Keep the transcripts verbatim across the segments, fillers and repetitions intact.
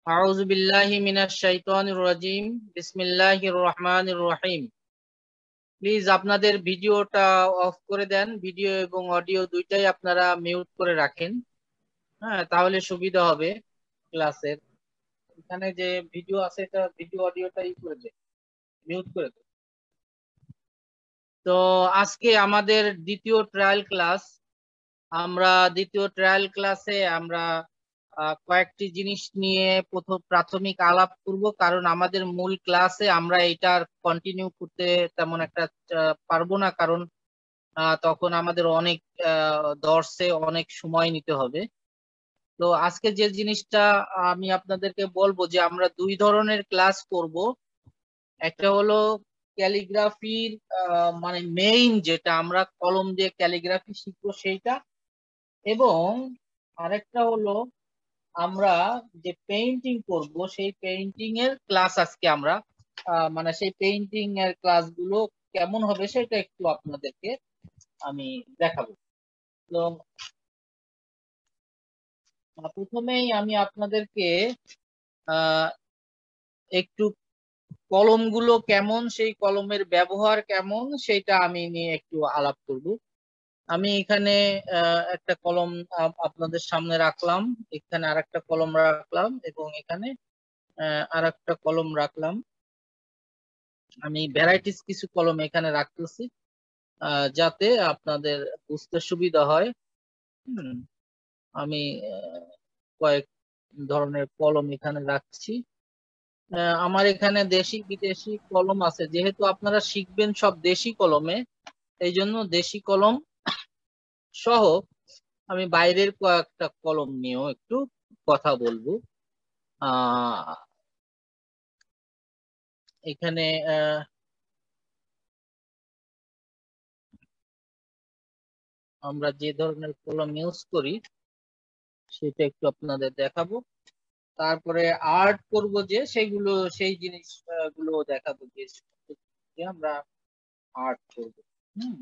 আউযু বিল্লাহি মিনাশ শাইতানির রাজিম বিসমিল্লাহির রহমানির রহিম। প্লিজ আপনাদের ভিডিওটা অফ করে দেন, ভিডিও এবং অডিও দুইটাই আপনারা মিউট করে রাখেন। হ্যাঁ, তাহলে সুবিধা হবে ক্লাসের। এখানে যে ভিডিও আছে এটা ভিডিও অডিওটাই করে দেন, মিউট করে দেন। তো আজকে আমাদের দ্বিতীয় ট্রায়াল ক্লাস। আমরা দ্বিতীয় ট্রায়াল ক্লাসে আমরা আহ, কয়েকটি জিনিস নিয়ে প্রথম প্রাথমিক আলাপ করব, কারণ আমাদের মূল ক্লাসে আমরা এটার কন্টিনিউ করতে তেমন একটা আহ, পারবো না, কারণ আহ, তখন আমাদের অনেক আহ, দর্শে অনেক সময় নিতে হবে। তো আজকে যে জিনিসটা আমি আপনাদেরকে বলবো যে আমরা দুই ধরনের ক্লাস করব। একটা হলো ক্যালিগ্রাফির মানে মেইন, যেটা আমরা কলম দিয়ে ক্যালিগ্রাফি শিখবো সেইটা, এবং আরেকটা হলো আমরা যে পেইন্টিং করব সেই পেইন্টিং এর ক্লাস আজকে আমরা আহ, মানে সেই পেইন্টিং এর ক্লাসগুলো কেমন হবে সেটা একটু আপনাদেরকে আমি দেখাবো। তো আহ, প্রথমেই আমি আপনাদেরকে আহ একটু কলমগুলো কেমন, সেই কলমের ব্যবহার কেমন সেইটা আমি নিয়ে একটু আলাপ করব। আমি এখানে আহ, একটা কলম আপ- আপনাদের সামনে রাখলাম, এখানে আরেকটা কলম রাখলাম, এবং এখানে আহ, আরেকটা কলম রাখলাম। আমি ভ্যারাইটিস কিছু কলম এখানে রাখতেছি আহ, যাতে আপনাদের বুঝতে সুবিধা হয়। হুম, আমি আহ, কয়েক ধরনের কলম এখানে রাখছি। আহ, আমার এখানে দেশি বিদেশি কলম আছে, যেহেতু আপনারা শিখবেন সব দেশি কলমে, এই জন্য দেশি কলম সহ আমি বাইরের কয়েকটা কলম নিয়েও একটু কথা বলবো। আহ এখানে আহ আমরা যে ধরনের কলম ইউজ করি সেটা একটু আপনাদের দেখাবো। তারপরে আর্ট করব, যে সেগুলো সেই জিনিস আহ, গুলো দেখাবো, যে যে আমরা আর্ট করব। হুম,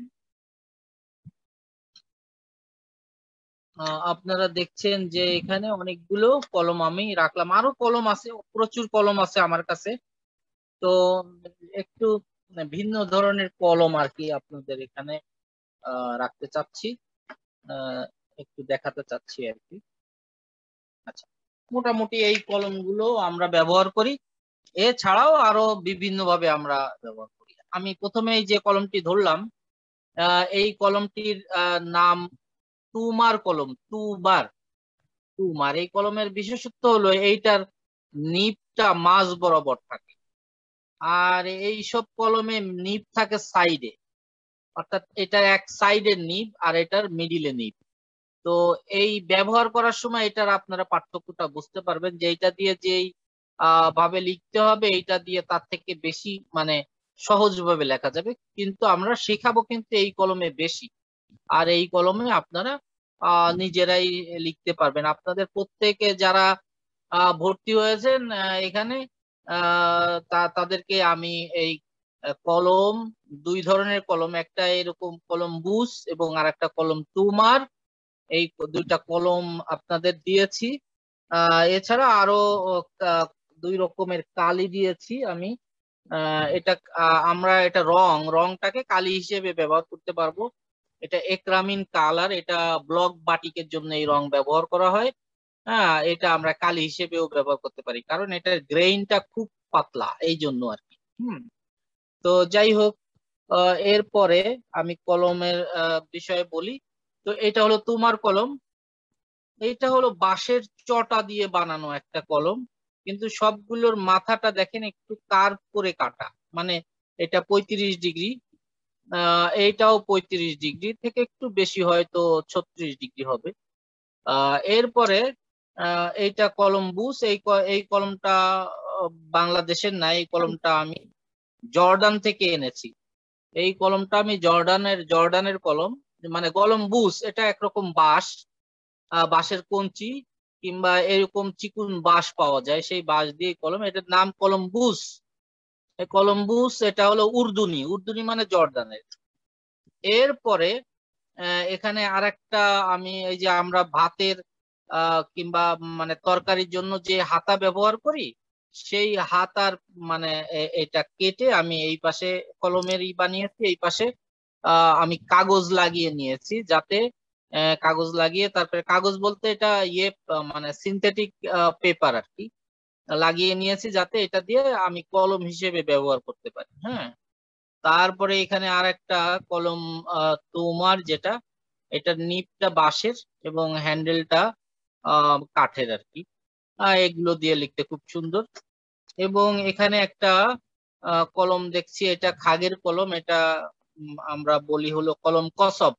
আহ, আপনারা দেখছেন যে এখানে অনেকগুলো কলম আমি রাখলাম, আরো কলম আছে, প্রচুর কলম আছে আমার কাছে। তো একটু ভিন্ন ধরনের কলম আর কি আপনাদের এখানে আহ রাখতে চাচ্ছি, আহ একটু দেখাতে চাচ্ছি আর কি। আচ্ছা, মোটামুটি এই কলমগুলো আমরা ব্যবহার করি, এছাড়াও আরো বিভিন্ন ভাবে আমরা ব্যবহার করি। আমি প্রথমে এই যে কলমটি ধরলাম, আহ, এই কলমটির আহ, নাম টুমার কলম। টুবার টুমার এই কলমের বিশেষত্ব হলো এইটার নিবটা মাঝ বরাবর থাকে, আর এই সব কলমে নিব থাকে সাইডে, অর্থাৎ এটার এক সাইডের নিব আর এটার মিডিলে নিব। তো এই ব্যবহার করার সময় এটার আপনারা পার্থক্যটা বুঝতে পারবেন, যে এইটা দিয়ে যেই আহ ভাবে লিখতে হবে এইটা দিয়ে তার থেকে বেশি মানে সহজভাবে লেখা যাবে, কিন্তু আমরা শেখাবো কিন্তু এই কলমে বেশি। আর এই কলমে আপনারা আহ নিজেরাই লিখতে পারবেন। আপনাদের প্রত্যেকে যারা আহ ভর্তি হয়েছেন আহ, এখানে আহ তা তাদেরকে আমি এই আহ, কলম, দুই ধরনের কলম, একটা এরকম কলম বুস এবং আর একটা কলম টুমার, এই দুইটা কলম আপনাদের দিয়েছি। আহ এছাড়া আরো আহ, দুই রকমের কালি দিয়েছি আমি। আহ এটা আহ, আমরা এটা রং রংটাকে কালি হিসেবে ব্যবহার করতে পারবো। এটা একরামিন কালার, এটা ব্লক বাটিকের জন্য এই রং ব্যবহার করা হয়। হ্যাঁ, এটা আমরা কালি হিসেবেও ব্যবহার করতে পারি, কারণ এটার গ্রেইনটা খুব পাতলা, এই জন্য আর কি। হুম, তো যাই হোক, আহ, এরপরে আমি কলমের আহ, বিষয়ে বলি। তো এটা হলো তোমার কলম। এইটা হলো বাঁশের চটা দিয়ে বানানো একটা কলম, কিন্তু সবগুলোর মাথাটা দেখেন একটু কার্ভ করে কাটা, মানে এটা পঁয়ত্রিশ ডিগ্রি, আহ এইটাও পঁয়ত্রিশ ডিগ্রি থেকে একটু বেশি, হয়তো ছত্রিশ ডিগ্রি হবে। আহ এরপরে আহ এইটা কলম্বুস, এই ক- এই কলমটা আহ, বাংলাদেশের না, এই কলমটা আমি জর্ডান থেকে এনেছি। এই কলমটা আমি জর্ডানের জর্ডানের কলম, মানে কলম্বুস এটা একরকম বাঁশ, আহ, বাঁশের কঞ্চি কিংবা এরকম চিকুন বাঁশ পাওয়া যায়, সেই বাঁশ দিয়ে কলম, এটার নাম কলম্বুস। এই কলম্বুস এটা হলো উর্দুনি, উর্দুনি মানে জর্ডানের। এরপরে আহ, এখানে আরেকটা, আমি এই যে আমরা ভাতের কিংবা মানে তরকারির জন্য যে হাতা ব্যবহার করি সেই হাতার মানে এটা কেটে আমি এই পাশে কলমেরই বানিয়েছি, এই পাশে আমি কাগজ লাগিয়ে নিয়েছি, যাতে কাগজ লাগিয়ে তারপরে কাগজ বলতে এটা ইয়ে মানে সিনথেটিক পেপার আর কি লাগিয়ে নিয়েছি, যাতে এটা দিয়ে আমি কলম হিসেবে ব্যবহার করতে পারি। হ্যাঁ, তারপরে এখানে আর একটা কলম তোমার, যেটা এটার নিপটা বাঁশের এবং হ্যান্ডেলটা আহ কাঠের আর কি। এগুলো দিয়ে লিখতে খুব সুন্দর। এবং এখানে একটা কলম দেখছি, এটা খাগের কলম, এটা আমরা বলি হলো কলম কসব।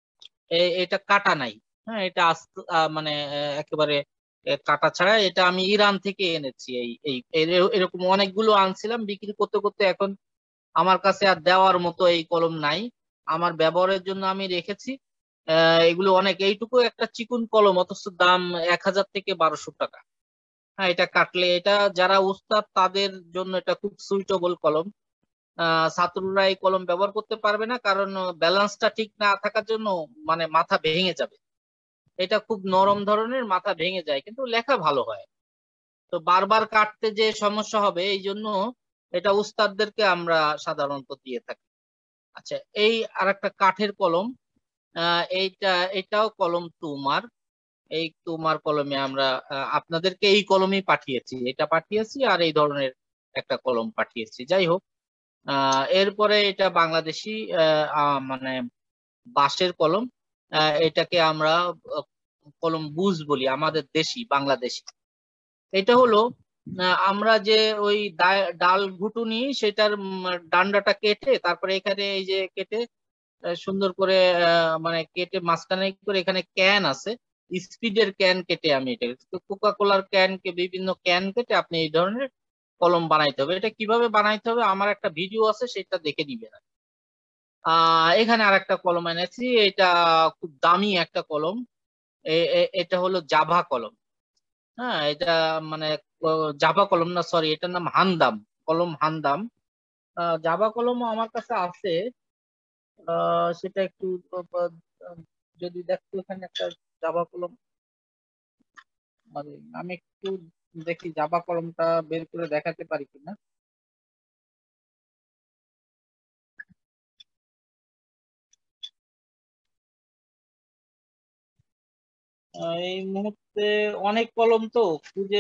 এটা কাটা নাই, হ্যাঁ, এটা মানে একেবারে কাটা ছাড়া। এটা আমি ইরান থেকে এনেছি। এই এই এরকম অনেকগুলো আনছিলাম, বিক্রি করতে করতে এখন আমার কাছে আর দেওয়ার মতো এই কলম নাই, আমার ব্যবহারের জন্য আমি রেখেছি। এগুলো অনেক, এইটুকু একটা চিকুন কলম, অথচ দাম এক হাজার থেকে বারোশো টাকা। হ্যাঁ, এটা কাটলে, এটা যারা উস্তাদ তাদের জন্য এটা খুব সুইটেবল কলম। আহ ছাত্ররা এই কলম ব্যবহার করতে পারবে না, কারণ ব্যালেন্সটা ঠিক না থাকার জন্য মানে মাথা ভেঙে যাবে। এটা খুব নরম ধরনের, মাথা ভেঙে যায়, কিন্তু লেখা ভালো হয়। তো বারবার কাটতে যে সমস্যা হবে, এই জন্য এটা উস্তাদদেরকে আমরা সাধারণত দিয়ে থাকি। আচ্ছা, এই আর একটা কাঠের কলম, আহ এইটা এটাও কলম তুমার। এই তুমার কলমে আমরা আপনাদেরকে এই কলমই পাঠিয়েছি, এটা পাঠিয়েছি আর এই ধরনের একটা কলম পাঠিয়েছি। যাই হোক, আহ এরপরে এটা বাংলাদেশি আহ মানে বাঁশের কলম, এটাকে আমরা কলম বুজ বলি, আমাদের দেশি বাংলাদেশি। এটা হলো আমরা যে ওই ডাল ঘুটুনি সেটার ডান্ডাটা কেটে তারপরে এখানে এই যে কেটে সুন্দর করে মানে কেটে মাঝখানে করে এখানে ক্যান আছে, স্পিডের ক্যান কেটে আমি এটা কোকা কোলার ক্যান কে বিভিন্ন ক্যান কেটে আপনি এই ধরনের কলম বানাইতে হবে। এটা কিভাবে বানাইতে হবে আমার একটা ভিডিও আছে, সেটা দেখে নিবেন। আহ এখানে আর একটা কলম এনেছি, এটা খুব দামি একটা কলম, এটা হলো জাভা কলম। হ্যাঁ, এটা মানে জাভা কলম না, সরি, এটার নাম হান্দাম কলম, হান্দাম। জাভা কলমও আমার কাছে আছে, সেটা একটু যদি দেখতো, এখানে একটা জাভা কলম, মানে আমি একটু দেখি জাভা কলমটা বের করে দেখাতে পারি কিনা। এই মুহূর্তে অনেক কলম তো খুঁজে,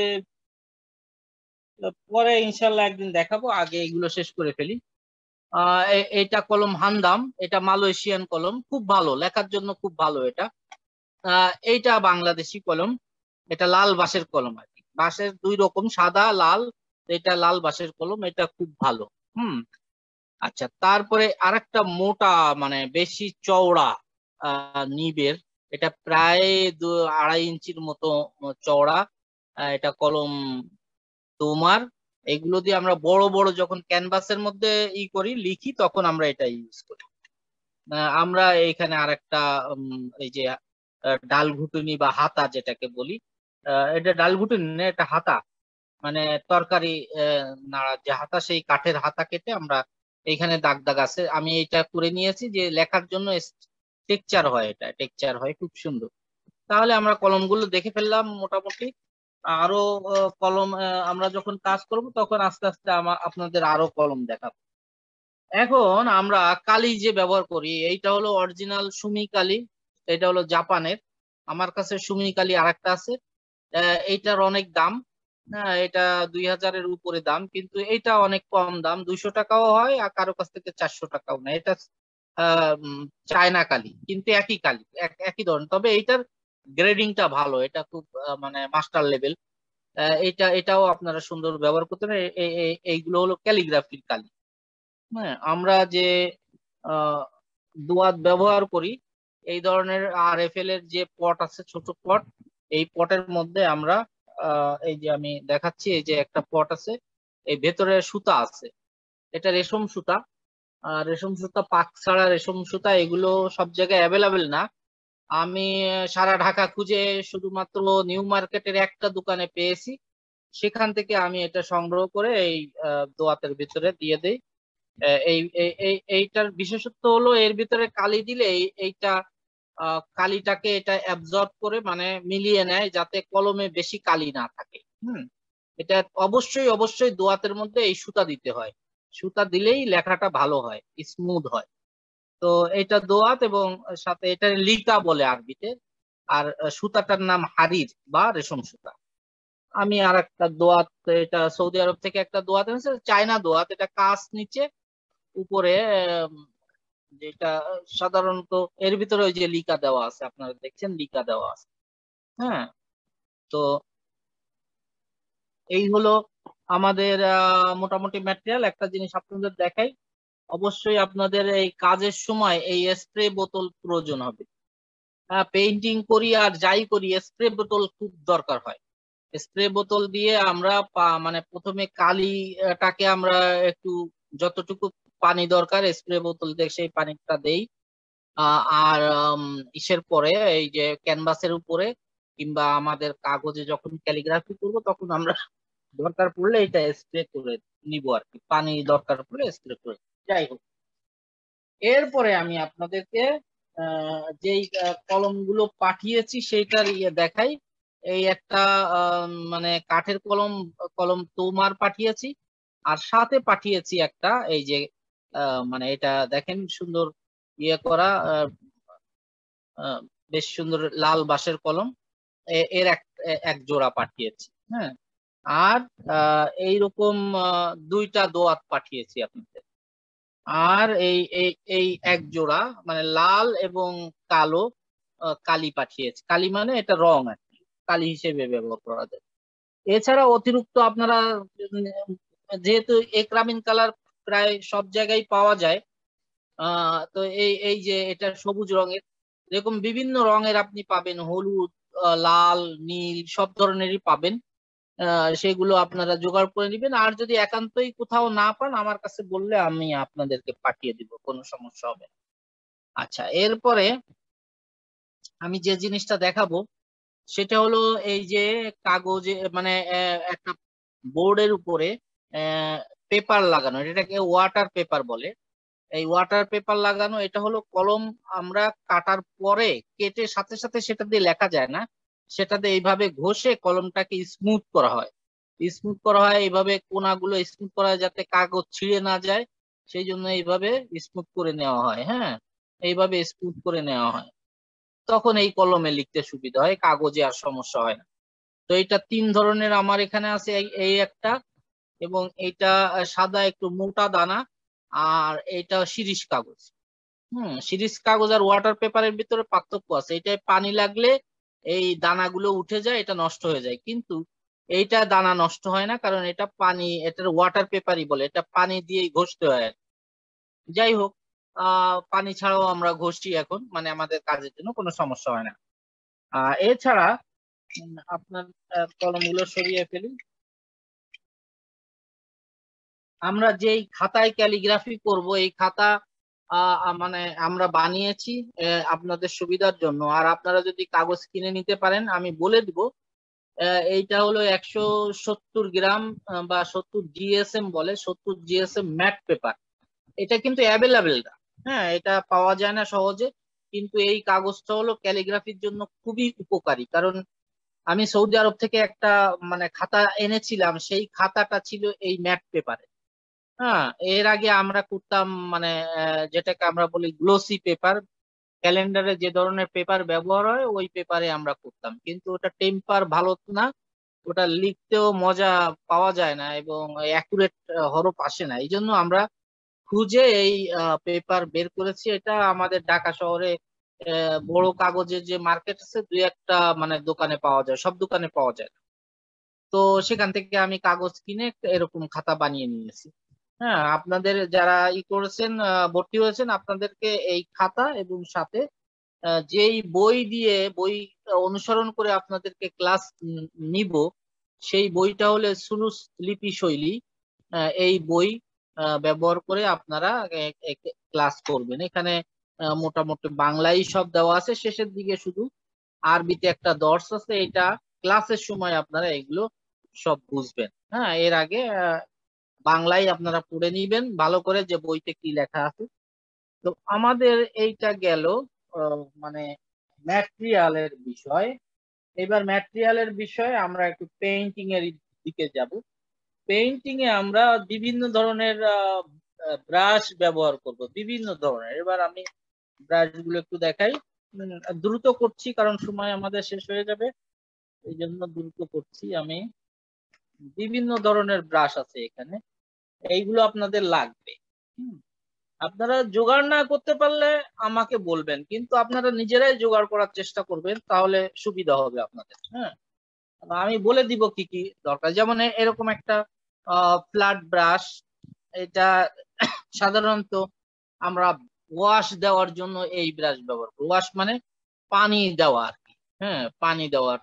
পরে ইনশাল্লাহ একদিন দেখাবো, আগে এগুলো শেষ করে ফেলি। আহ এটা কলম হান্দাম, এটা মালয়েশিয়ান কলম, খুব ভালো, লেখার জন্য খুব ভালো এটা। আহ এইটা বাংলাদেশি কলম, এটা লাল বাঁশের কলম আর কি, বাঁশের দুই রকম, সাদা লাল, এটা লাল বাঁশের কলম, এটা খুব ভালো। হুম। আচ্ছা, তারপরে আরেকটা মোটা মানে বেশি চওড়া আহ নিবের, এটা প্রায় দু আড়াই ইঞ্চির মতো চওড়া, এটা কলম তোমার। এগুলো দিয়ে আমরা বড় বড় যখন ক্যানভাসের মধ্যে ই করি লিখি, তখন আমরা এটা ইউজ করি। আমরা এইখানে আরেকটা এই যে ডাল ঘুটুনি বা হাতা যেটাকে বলি, এটা ডাল ঘুটুনি না, এটা হাতা, মানে তরকারি নাড়ার যে হাতা, সেই কাঠের হাতা কেটে আমরা এইখানে দাগ দাগ আছে, আমি এটা করে নিয়েছি যে লেখার জন্য টেকচার হয়, এটা টেকচার হয় খুব সুন্দর। তাহলে আমরা কলমগুলো দেখে ফেললাম মোটামুটি। আরো কলম আমরা যখন কাজ করব তখন আস্তে আস্তে আপনাদের আরো কলম দেখাবো। এখন আমরা কালি যে ব্যবহার করি, এইটা হলো অরিজিনাল সুমি কালি, এটা হলো জাপানের। আমার কাছে সুমি কালি আরেকটা আছে, এইটার অনেক দাম। হ্যাঁ, এটা দুই হাজারের উপরে দাম, কিন্তু এটা অনেক কম দাম, দুইশো টাকাও হয় আর কারো কাছ থেকে চারশো টাকাও না। এটা আহ চায়না কালি, কিন্তু একই কালি, একই ধরনের, তবে এইটার গ্রেডিংটা ভালো, এটা খুব মানে মাস্টার লেভেল। এটা এটাও আপনারা সুন্দর ব্যবহার করতে পারেন। এইগুলো হলো ক্যালিগ্রাফির কালি। হ্যাঁ, আমরা যে দোয়াত ব্যবহার করি, এই ধরনের আর এফ এল এর যে পট আছে, ছোট পট, এই পটের মধ্যে আমরা এই যে আমি দেখাচ্ছি, এই যে একটা পট আছে, এই ভেতরে সুতা আছে, এটা রেশম সুতা। রেশম সুতা, পাক ছাড়া রেশম সুতা, এগুলো সব জায়গায় অ্যাভেলেবেল না। আমি সারা ঢাকা খুঁজে শুধুমাত্র নিউ মার্কেটের একটা দোকানে পেয়েছি, সেখান থেকে আমি এটা সংগ্রহ করে এই দোয়াতের ভিতরে দিয়ে দেই। এই এইটার বিশেষত্ব হলো এর ভিতরে কালি দিলে এইটা কালিটাকে এটা অ্যাবজর্ব করে মানে মিলিয়ে নেয় যাতে কলমে বেশি কালি না থাকে। হুম এটা অবশ্যই অবশ্যই দোয়াতের মধ্যে এই সুতা দিতে হয়, সুতা দিলেই লেখাটা ভালো হয়, স্মুথ হয়। তো এটা দোয়াত এবং সাথে এটা লিকা বলে আরবিতে, আর সুতাটার নাম হারির বা রেশম সুতা। আমি আর একটা দোয়াত, এটা সৌদি আরব থেকে একটা দোয়াত এনেছে, চায়না দোয়াত, এটা কাঁচ নিচে উপরে, যেটা সাধারণত এর ভিতরে ওই যে লিকা দেওয়া আছে, আপনারা দেখছেন লিকা দেওয়া আছে। হ্যাঁ তো এই হলো আমাদের মোটামুটি ম্যাটেরিয়াল। একটা জিনিস আপনাদের দেখাই, অবশ্যই আপনাদের এই কাজের সময় এই স্প্রে বোতল প্রয়োজন হবে। হ্যাঁ পেইন্টিং করি আর যাই করি স্প্রে বোতল খুব দরকার হয়। স্প্রে বোতল দিয়ে আমরা মানে প্রথমে কালিটাকে আমরা একটু যতটুকু পানি দরকার স্প্রে বোতল দিয়ে সেই পানিটা দেই, আর ইসের পরে এই যে ক্যানভাসের উপরে কিংবা আমাদের কাগজে যখন ক্যালিগ্রাফি করব তখন আমরা দরকার পড়লে এটা স্প্রে করে নিব আর কি, পানি দরকার পড়লে স্প্রে করে। যাই হোক, এরপরে আমি আপনাদেরকে যেই কলমগুলো পাঠিয়েছি সেইটার ইয়ে দেখাই। এই একটা মানে কাঠের কলম, কলম তোমার পাঠিয়েছি, আর সাথে পাঠিয়েছি একটা এই যে মানে এটা দেখেন সুন্দর ইয়ে করা, বেশ সুন্দর লাল বাঁশের কলম, এর এক এক জোড়া পাঠিয়েছি। হ্যাঁ আর এইরকম দুইটা দোয়াত পাঠিয়েছি আপনাদের। আর এই এই এক জোড়া মানে লাল এবং কালো কালি পাঠিয়েছি। কালি মানে এটা রং আর কি, কালি হিসেবে ব্যবহার করা যায়। এছাড়া অতিরিক্ত আপনারা যেহেতু একরামিন কালার প্রায় সব জায়গায় পাওয়া যায়, আহ তো এই এই যে এটা সবুজ রঙের, এরকম বিভিন্ন রঙের আপনি পাবেন, হলুদ, লাল, নীল সব ধরনেরই পাবেন। সেগুলো আপনারা জোগাড় করে নেবেন, আর যদি একান্তই কোথাও না পান আমার কাছে বললে আমি আপনাদেরকে পাঠিয়ে দিব, কোনো সমস্যা হবে না। আচ্ছা এরপরে আমি যে জিনিসটা দেখাবো সেটা হলো এই যে কাগজে মানে একটা বোর্ডের উপরে পেপার লাগানো, এটাকে ওয়াটার পেপার বলে। এই ওয়াটার পেপার লাগানো এটা হলো কলম আমরা কাটার পরে কেটে সাথে সাথে সেটা দিয়ে লেখা যায় না, সেটাতে এইভাবে ঘষে কলমটাকে স্মুথ করা হয়। স্মুথ করা হয় এইভাবে, কোনাগুলো স্মুথ করা হয় যাতে কাগজ ছিঁড়ে না যায়, সেই জন্য এইভাবে স্মুথ করে নেওয়া হয়। হ্যাঁ এইভাবে স্মুথ করে নেওয়া হয়, তখন এই কলমে লিখতে সুবিধা হয়, কাগজে আর সমস্যা হয় না। তো এটা তিন ধরনের আমার এখানে আছে, এই একটা, এবং এইটা সাদা একটু মোটা দানা, আর এইটা শিরিষ কাগজ। হুম শিরিষ কাগজ আর ওয়াটার পেপারের ভিতরে পার্থক্য আছে, এটায় পানি লাগলে এই দানাগুলো উঠে যায়, এটা নষ্ট হয়ে যায়, কিন্তু এইটা দানা নষ্ট হয় না, কারণ এটা পানি, এটার ওয়াটার পেপারই বলে, এটা পানি দিয়েই ঘষতে হয়। যাই হোক, আহ পানি ছাড়াও আমরা ঘষি এখন, মানে আমাদের কাজের জন্য কোনো সমস্যা হয় না। আহ এছাড়া আপনার কলমগুলো সরিয়ে ফেলি, আমরা যেই খাতায় ক্যালিগ্রাফি করব এই খাতা মানে আমরা বানিয়েছি আপনাদের সুবিধার জন্য, আর আপনারা যদি কাগজ কিনে নিতে পারেন আমি বলে দিব। এইটা হলো একশো সত্তর গ্রাম বা সত্তর জিএসএম বলে, সত্তর জিএসএম ম্যাট পেপার। এটা কিন্তু অ্যাভেলেবেল না, হ্যাঁ এটা পাওয়া যায় না সহজে, কিন্তু এই কাগজটা হলো ক্যালিগ্রাফির জন্য খুবই উপকারী। কারণ আমি সৌদি আরব থেকে একটা মানে খাতা এনেছিলাম, সেই খাতাটা ছিল এই ম্যাট পেপারে। হ্যাঁ এর আগে আমরা করতাম মানে যেটাকে আমরা বলি গ্লোসি পেপার, ক্যালেন্ডারে যে ধরনের পেপার ব্যবহার হয় ওই পেপারে আমরা করতাম, কিন্তু ওটা টেম্পার ভালো না, ওটা লিখতেও মজা পাওয়া যায় না এবং অ্যাকুরেট হরফ আসে না। এই জন্য আমরা খুঁজে এই পেপার বের করেছি। এটা আমাদের ঢাকা শহরে বড় কাগজের যে মার্কেট আছে দুই একটা মানে দোকানে পাওয়া যায়, সব দোকানে পাওয়া যায় না। তো সেখান থেকে আমি কাগজ কিনে এরকম খাতা বানিয়ে নিয়েছি। হ্যাঁ আপনাদের যারা ই করেছেন ভর্তি হয়েছেন আপনাদেরকে এই খাতা এবং সাথে যেই বই দিয়ে বই অনুসরণ করে আপনাদেরকে ক্লাস নিব, সেই বইটা হলে সুলুস লিপি শৈলী, এই বই ব্যবহার করে আপনারা ক্লাস করবেন। এখানে মোটামুটি বাংলায় সব দেওয়া আছে, শেষের দিকে শুধু আরবিতে একটা দর্স আছে, এটা ক্লাসের সময় আপনারা এগুলো সব বুঝবেন। হ্যাঁ এর আগে বাংলায় আপনারা পড়ে নিবেন ভালো করে যে বইতে কি লেখা আছে। তো আমাদের এইটা গেল মানে ম্যাটেরিয়ালের বিষয়। এবার ম্যাটেরিয়ালের বিষয়ে আমরা একটু পেইন্টিং এর দিকে যাব। পেইন্টিং এ আমরা বিভিন্ন ধরনের ব্রাশ ব্যবহার করব, বিভিন্ন ধরনের। এবার আমি ব্রাশ গুলো একটু দেখাই। দ্রুত করছি কারণ সময় আমাদের শেষ হয়ে যাবে, এই জন্য দ্রুত করছি আমি। বিভিন্ন ধরনের ব্রাশ আছে এখানে, এইগুলো আপনাদের লাগবে। আপনারা জোগাড় না করতে পারলে আমাকে বলবেন, কিন্তু আপনারা নিজেরাই জোগাড় করার চেষ্টা করবেন, তাহলে সুবিধা হবে আপনাদের। হ্যাঁ, আমি বলে দিব কি কি দরকার। যেমন এরকম একটা ফ্ল্যাট ব্রাশ, এটা সাধারণত আমরা ওয়াশ দেওয়ার জন্য এই ব্রাশ ব্যবহার করি। ওয়াশ মানে পানি দেওয়া আর কি। হ্যাঁ, পানি দেওয়ার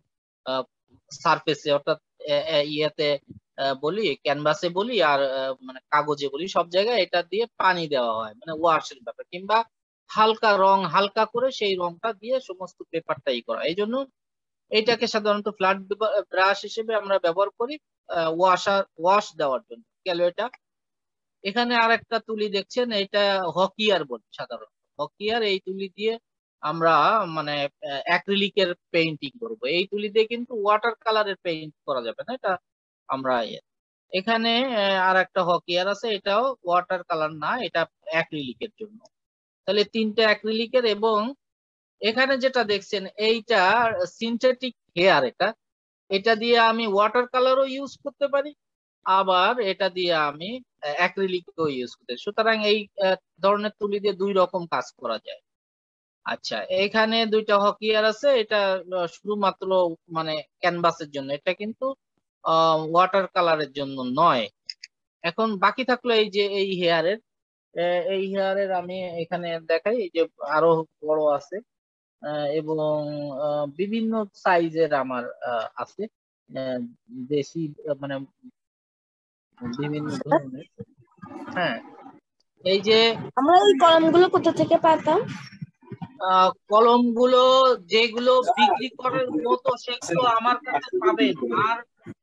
সারফেসে, অর্থাৎ ইয়েতে বলি, ক্যানভাসে বলি, আর মানে কাগজে বলি, সব জায়গায় এটা দিয়ে পানি দেওয়া হয়, মানে ওয়াশের ব্যাপার। কিংবা হালকা রং হালকা করে সেই রংটা দিয়ে সমস্ত পেপারটাই করা। এই জন্য এইটাকে সাধারণত ফ্ল্যাট ব্রাশ হিসেবে আমরা ব্যবহার করি ওয়াশার ওয়াশ দেওয়ার জন্য। গেল এটা। এখানে আর একটা তুলি দেখছেন, এটা হকিয়ার বলি সাধারণত। হকিয়ার এই তুলি দিয়ে আমরা মানে অ্যাক্রিলিকের পেইন্টিং করব। এই তুলি দিয়ে কিন্তু ওয়াটার কালারের পেইন্ট করা যাবে না, এটা আমরা। এখানে আর একটা হকিয়ার আছে, এটাও ওয়াটার কালার না, এটা অ্যাক্রিলিকের জন্য। তাহলে তিনটা অ্যাক্রিলিকের। এবং এখানে যেটা দেখছেন এইটা সিনথেটিক হেয়ার, এটা এটা দিয়ে আমি ওয়াটার কালারও ইউজ করতে পারি, আবার এটা দিয়ে আমি অ্যাক্রিলিকও ইউজ করতে। সুতরাং এই ধরনের তুলি দিয়ে দুই রকম কাজ করা যায়। আচ্ছা, এখানে দুইটা হকিয়ার আছে, এটা শুধুমাত্র মানে ক্যানভাসের জন্য, এটা কিন্তু ওয়াটার কালারের জন্য নয়। এখন বাকি থাকলো এই যে এই হেয়ারের, এই হেয়ারের আমি এখানে দেখাই, এই যে আরো বড় আছে এবং বিভিন্ন সাইজের আমার আছে, দেশি মানে বিভিন্ন ধরনের। হ্যাঁ, এই যে আমরা এই কলমগুলো কোথা থেকে পেতাম? কলমগুলো যেগুলো বিক্রি করার মতো সেগুলো আমার কাছে পাবেন, আর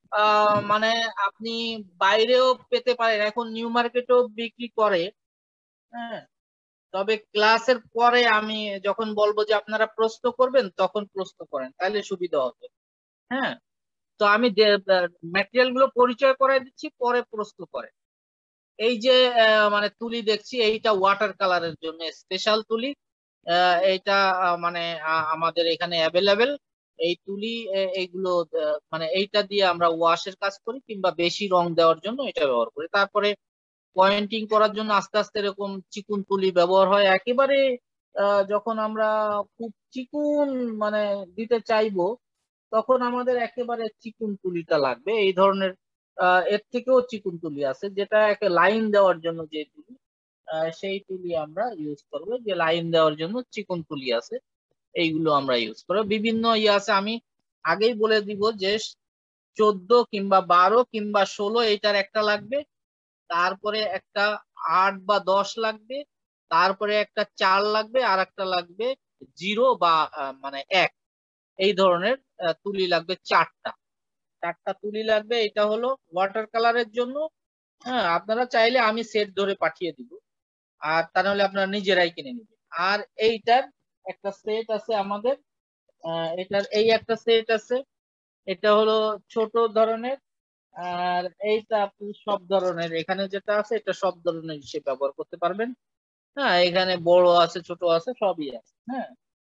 মানে আপনি বাইরেও পেতে পারেন, এখন নিউ মার্কেটেও বিক্রি করে। হ্যাঁ, তবে ক্লাসের পরে আমি যখন বলবো যে আপনারা প্রশ্ন করবেন, তখন প্রশ্ন করেন, তাহলে সুবিধা হবে। হ্যাঁ, তো আমি ম্যাটেরিয়াল গুলো পরিচয় করাই দিচ্ছি, পরে প্রশ্ন করেন। এই যে মানে তুলি দেখছি, এইটা ওয়াটার কালারের জন্য স্পেশাল তুলি। এইটা মানে আমাদের এখানে অ্যাভেলেবেল এই তুলি। এইগুলো মানে এইটা দিয়ে আমরা ওয়াশের কাজ করি, কিংবা বেশি রং দেওয়ার জন্য এটা ব্যবহার করি। তারপরে পয়েন্টিং করার জন্য আস্তে আস্তে এরকম চিকুন তুলি ব্যবহার হয়। একেবারে যখন আমরা খুব চিকুন মানে দিতে চাইবো, তখন আমাদের একেবারে চিকুন তুলিটা লাগবে। এই ধরনের এর থেকেও চিকুন তুলি আছে, যেটা একটা লাইন দেওয়ার জন্য যে তুলি, সেই তুলি আমরা ইউজ করবো। যে লাইন দেওয়ার জন্য চিকুন তুলি আছে, এইগুলো আমরা ইউজ করবো। বিভিন্ন ইয়ে আছে, আমি আগেই বলে দিব যে চোদ্দ কিংবা বারো কিংবা ষোলো এইটার একটা লাগবে, তারপরে একটা আট বা দশ লাগবে, তারপরে একটা চার লাগবে, আর একটা লাগবে জিরো বা মানে এক। এই ধরনের তুলি লাগবে চারটা চারটা তুলি লাগবে। এটা হলো ওয়াটার কালারের জন্য। হ্যাঁ, আপনারা চাইলে আমি সেট ধরে পাঠিয়ে দিব, আর তা নাহলে আপনারা নিজেরাই কিনে নেবেন। আর এইটার একটা সেট আছে আমাদের, এটার এই একটা সেট আছে, এটা হলো ছোট ধরনের। আর এইটা আপনি সব ধরনের, এখানে যেটা আছে এটা সব ধরনের হিসেবে ব্যবহার করতে পারবেন। হ্যাঁ, এখানে বড় আছে, ছোট আছে, সবই আছে। হ্যাঁ,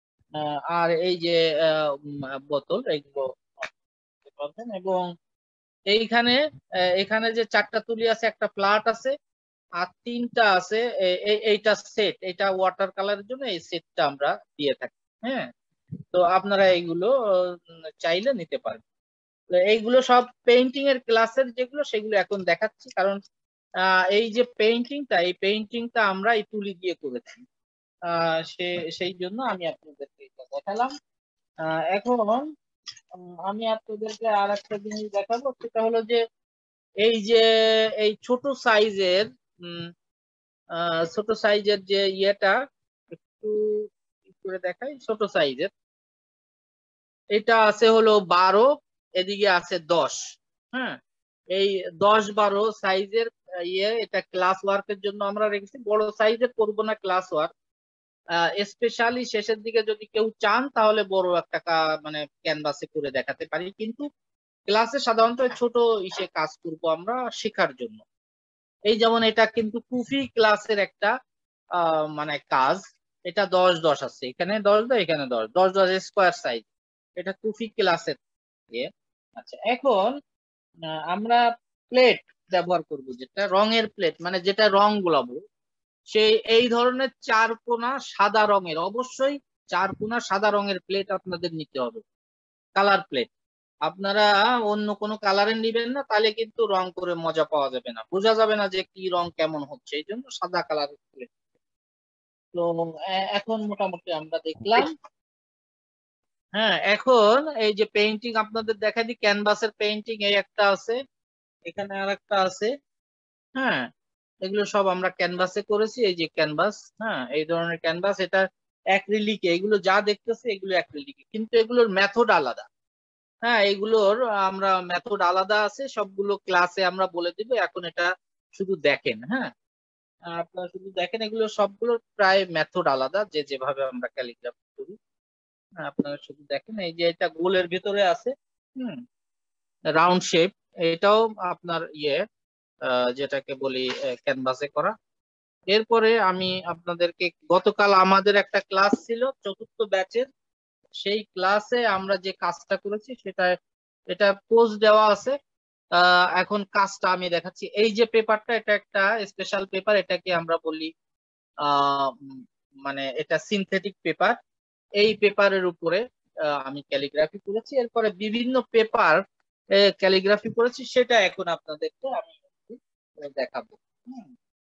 আর এই যে বোতল, এইগুলো পাবেন। এবং এইখানে এখানে যে চারটা তুলি আছে, একটা ফ্ল্যাট আছে, আর তিনটা আছে এইটা সেট, এটা ওয়াটার কালারের জন্য এই সেটটা আমরা দিয়ে থাকি। হ্যাঁ, তো আপনারা এইগুলো চাইলে নিতে পারেন। এইগুলো সব পেইন্টিং এর ক্লাসের যেগুলো, সেগুলো এখন দেখাচ্ছি, কারণ এই যে পেইন্টিংটা এই পেইন্টিংটা আমরা এই তুলি দিয়ে করেছি। আহ সে সেই জন্য আমি আপনাদেরকে এটা দেখালাম। এখন আমি আপনাদেরকে আর একটা জিনিস দেখাবো, সেটা হলো যে এই যে এই ছোট সাইজের ছোট সাইজের যে ইয়েটা একটু করে দেখাই। ছোট সাইজের এটা আছে হলো বারো, এদিকে আছে দশ। হ্যাঁ, এই দশ বারো সাইজের ইয়ে, এটা ক্লাস ওয়ার্কের জন্য আমরা রেখেছি। বড় সাইজের করবো না ক্লাস ওয়ার্ক, স্পেশালি শেষের দিকে যদি কেউ চান তাহলে বড় একটা কা- মানে ক্যানভাসে করে দেখাতে পারি, কিন্তু ক্লাসে সাধারণত ছোট ইসে কাজ করবো আমরা শেখার জন্য। এই যেমন এটা কিন্তু কুফি ক্লাসের একটা আহ মানে কাজ, এটা দশ দশ আছে, এখানে দশ দশ এখানে দশ দশ দশ স্কোয়ার সাইজ, এটা কুফি ক্লাসের ইয়ে। আচ্ছা, এখন আহ, আমরা প্লেট ব্যবহার করব, যেটা রঙের প্লেট, মানে যেটা রং গুলাবো, সেই এই ধরনের চার কোনা সাদা রঙের, অবশ্যই চার কোনা সাদা রঙের প্লেট আপনাদের নিতে হবে, কালার প্লেট। আপনারা অন্য কোনো কালারের নিবেন না, তাহলে কিন্তু রং করে মজা পাওয়া যাবে না, বোঝা যাবে না যে কি রং কেমন হচ্ছে, এই জন্য সাদা কালারের প্লেট। তো এ- এখন মোটামুটি আমরা দেখলাম। হ্যাঁ, এখন এই যে পেইন্টিং আপনাদের দেখা দিই, ক্যানভাসের পেইন্টিং এই একটা আছে, এখানে আর একটা আছে। হ্যাঁ, এগুলো সব আমরা ক্যানভাসে করেছি, এই যে ক্যানভাস, হ্যাঁ এই ধরনের ক্যানভাস, এটা অ্যাক্রিলিকে, এগুলো যা দেখতেছে এগুলো অ্যাক্রিলিকে, কিন্তু এগুলোর মেথড আলাদা। হ্যাঁ, এগুলোর আমরা মেথড আলাদা আছে, সবগুলো ক্লাসে আমরা বলে দিব, এখন এটা শুধু দেখেন। হ্যাঁ, আপনারা শুধু দেখেন, এগুলো সবগুলোর প্রায় মেথড আলাদা, যে যেভাবে আমরা ক্যালিগ্রাফি করি। হ্যাঁ, আপনারা শুধু দেখেন, এই যে এটা গোলের ভিতরে আছে, হুম, রাউন্ড শেপ, এটাও আপনার ইয়ে আহ, যেটাকে বলি ক্যানভাসে করা। এরপরে আমি আপনাদেরকে, গতকাল আমাদের একটা ক্লাস ছিল চতুর্থ ব্যাচের, সেই ক্লাসে আমরা যে কাজটা করেছি সেটা, এটা পোস্ট দেওয়া আছে। আহ, এখন কাজটা আমি দেখাচ্ছি। এই যে পেপারটা, এটা একটা স্পেশাল পেপার, এটাকে আমরা বলি আহ উম, মানে এটা সিনথেটিক পেপার। এই পেপারের উপরে আহ, আমি ক্যালিগ্রাফি করেছি, এরপরে বিভিন্ন পেপার ক্যালিগ্রাফি করেছি, সেটা এখন আপনাদেরকে আমি একটু দেখাবো। হুম।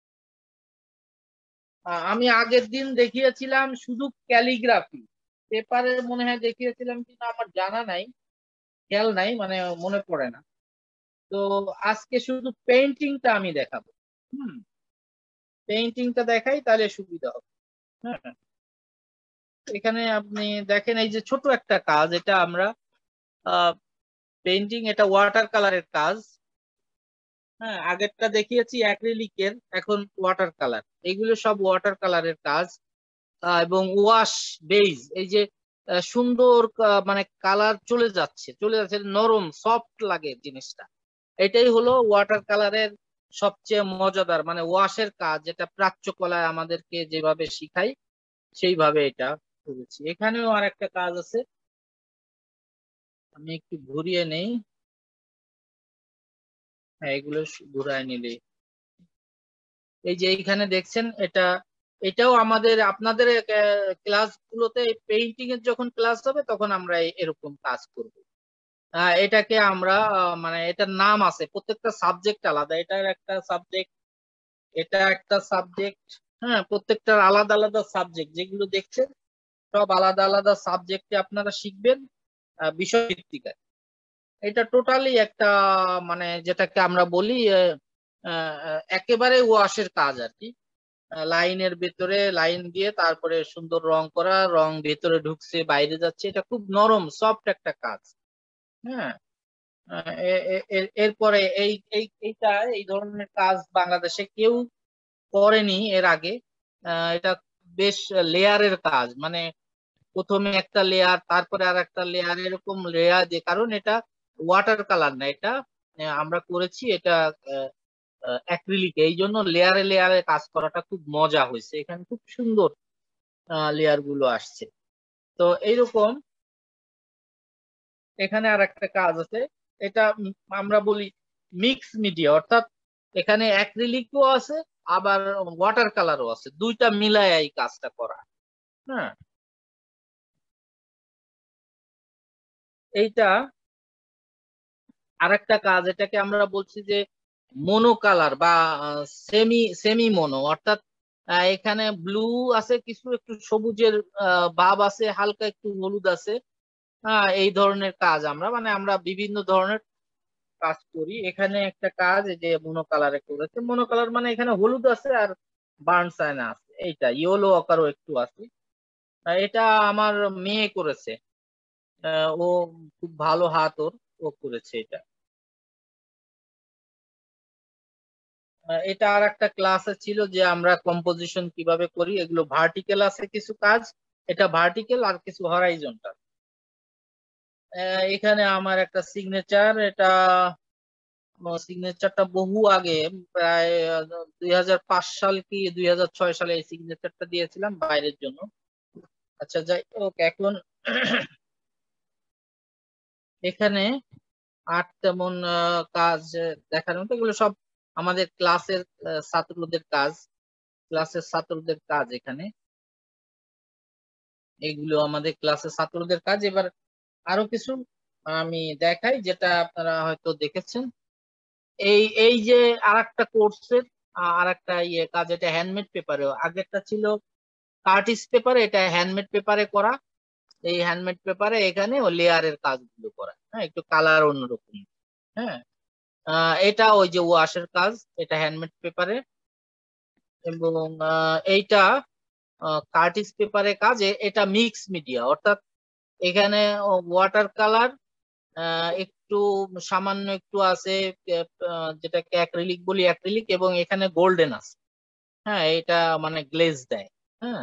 আহ, আমি আগের দিন দেখিয়েছিলাম শুধু ক্যালিগ্রাফি, পেপারের মনে হয় দেখিয়েছিলাম কিনা আমার জানা নাই, খেয়াল নাই, মানে মনে পড়ে না। তো আজকে শুধু পেইন্টিংটা আমি দেখাবো। হুম, পেইন্টিংটা দেখাই তাহলে সুবিধা হবে। হ্যাঁ, এখানে আপনি দেখেন, এই যে ছোট একটা কাজ, এটা আমরা পেইন্টিং, এটা ওয়াটার কালারের কাজ। হ্যাঁ, আগেরটা দেখিয়েছি অ্যাক্রিলিকের, এখন ওয়াটার কালার, এগুলো সব ওয়াটার কালারের কাজ। আহ, এবং ওয়াশ বেজ, এই যে আহ, সুন্দর কা- মানে কালার চলে যাচ্ছে চলে যাচ্ছে নরম সফট লাগে জিনিসটা, এটাই হলো ওয়াটার কালারের সবচেয়ে মজাদার, মানে ওয়াশের কাজ, যেটা প্রাচ্য কলায় আমাদেরকে যেভাবে শিখাই সেইভাবে এটা করেছি। এখানেও আর একটা কাজ আছে, আমি একটু ঘুরিয়ে নেই। হ্যাঁ, এগুলো ঘুরায় নিলে, এই যে এইখানে দেখছেন, এটা এটাও আমাদের আপনাদের ক্লাস গুলোতে পেইন্টিং এর যখন ক্লাস হবে তখন আমরা এই- এরকম কাজ করব। আহ, এটাকে আমরা আহ, মানে এটার নাম আছে, প্রত্যেকটা সাবজেক্ট আলাদা, এটার একটা সাবজেক্ট, এটা একটা সাবজেক্ট। হ্যাঁ, প্রত্যেকটার আলাদা আলাদা সাবজেক্ট, যেগুলো দেখছেন সব আলাদা আলাদা সাবজেক্টে আপনারা শিখবেন আহ, বিষয় ভিত্তিক। এটা টোটালি একটা মানে যেটাকে আমরা বলি আহ, আহ, একেবারে ওয়াশের কাজ আর কি। লাইনের ভেতরে লাইন দিয়ে তারপরে সুন্দর রং করা, রং ভেতরে ঢুকছে বাইরে যাচ্ছে, এটা খুব নরম সফট একটা কাজ। হ্যাঁ, আহ, এ- এ- এ- এরপরে এই এই এইটা, এই ধরনের কাজ বাংলাদেশে কেউ করেনি এর আগে। আহ, এটা বেশ লেয়ারের কাজ, মানে প্রথমে একটা লেয়ার, তারপরে আর একটা লেয়ার, এরকম লেয়ার দিয়ে, কারণ এটা ওয়াটার কালার না, এটা আহ, আমরা করেছি এটা অ্যাক্রিলিক, এই জন্য লেয়ারে লেয়ারে কাজ করাটা খুব মজা হয়েছে, এখানে খুব সুন্দর লেয়ার গুলো আসছে। তো এইরকম এখানে আর একটা কাজ আছে, এটা উম আমরা বলি মিক্স মিডিয়া, অর্থাৎ এখানে অ্যাক্রিলিকও আছে, আবার ওয়াটার কালারও আছে, দুইটা মিলায় এই কাজটা করা। হ্যাঁ, এইটা আরেকটা কাজ, এটাকে আমরা বলছি যে মোনো কালার বা সেমি সেমি মোনো, অর্থাৎ আহ, এখানে ব্লু আছে, কিছু একটু সবুজের আহ, ভাব আছে, হালকা একটু হলুদ আছে। হ্যাঁ, এই ধরনের কাজ আমরা, মানে আমরা বিভিন্ন ধরনের কাজ করি। এখানে একটা কাজ এই যে মোনো কালারে করেছে, মোনো কালার মানে এখানে হলুদ আছে আর বার্ন সাইনা আছে, এইটা ইয়েলো আকারও একটু আছে। আহ, এটা আমার মেয়ে করেছে, আহ, ও খুব ভালো হাত ওর, ও করেছে এটা। আহ, এটা আর একটা ক্লাসে ছিল যে আমরা কম্পোজিশন কিভাবে করি, এগুলো ভার্টিক্যাল আছে কিছু কাজ, এটা ভার্টিক্যাল আর কিছু হরাইজন্টাল। এখানে আমার একটা সিগনেচার, এটা সিগনেচারটা বহু আগে, প্রায় দুই হাজার পাঁচ সাল কি দুই হাজার ছয় সালে এই সিগনেচারটা দিয়েছিলাম বাইরের জন্য। আচ্ছা যাই হোক, এখন এখানে আর তেমন আহ, কাজ দেখানো তো, এগুলো সব আমাদের ক্লাসের আহ, ছাত্রদের কাজ, ক্লাসের ছাত্রদের কাজ এখানে, এগুলো আমাদের ক্লাসের ছাত্রদের কাজ। এবার আরো কিছু আমি দেখাই যেটা আপনারা হয়তো দেখেছেন। এই এই যে আরেকটা কোর্সের আরেকটা ইয়ে কাজ, এটা হ্যান্ডমেড পেপারে, আগেরটা ছিল আর্টিস্ট পেপারে, এটা হ্যান্ডমেড পেপারে করা। এই হ্যান্ডমেড পেপারে এখানে ও লেয়ারের কাজগুলো করা, হ্যাঁ একটু কালার অন্যরকম। হ্যাঁ আহ, এটা ওই যে ওয়াশের কাজ, এটা হ্যান্ডমেড পেপারে। এবং আহ, এইটা কার্টিস পেপারে কাজ, এ- এটা মিক্স মিডিয়া, অর্থাৎ এখানে ওয়াটার কালার একটু সামান্য একটু আছে, আহ, যেটাকে অ্যাক্রিলিক বলি, অ্যাক্রিলিক, এবং এখানে গোল্ডেন আছে। হ্যাঁ এটা মানে গ্লেজ দেয়। হ্যাঁ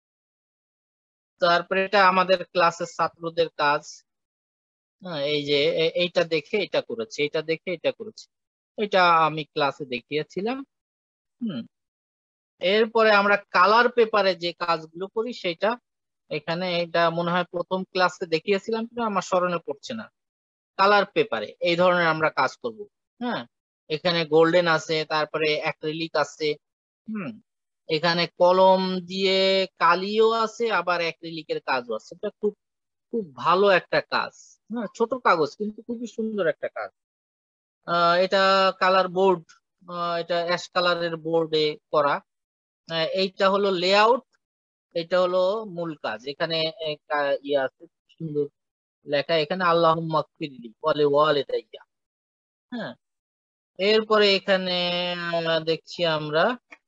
তারপরে এটা আমাদের ক্লাসের ছাত্রদের কাজ। হ্যাঁ এই যে এ- এইটা দেখে এটা করেছে, এটা দেখে এটা করেছে, এটা আমি ক্লাসে দেখিয়েছিলাম। হুম এরপরে আমরা কালার পেপারে যে কাজগুলো করি সেটা এখানে, এটা মনে হয় প্রথম ক্লাসে দেখিয়েছিলাম কিন্তু আমার স্মরণে পড়ছে না। কালার পেপারে এই ধরনের আমরা কাজ করব। হ্যাঁ এখানে গোল্ডেন আছে, তারপরে অ্যাক্রিলিক আছে। হুম এখানে কলম দিয়ে কালিও আছে, আবার অ্যাক্রিলিকের কাজও আছে। এটা খুব খুব ভালো একটা কাজ। হ্যাঁ ছোট কাগজ কিন্তু খুবই সুন্দর একটা কাজ। আহ, এটা কালার বোর্ড, এটা অ্যাশ কালারের বোর্ডে করা। আহ, এইটা হলো লেআউট, এটা হলো মূল কাজ। এখানে একটা ইয়ে আছে সুন্দর লেখা, এখানে আল্লাহুম্মা গফিরলি ওয়ালি ওয়ালিদাইয়া। হ্যাঁ এরপরে এখানে আহ, দেখছি আমরা,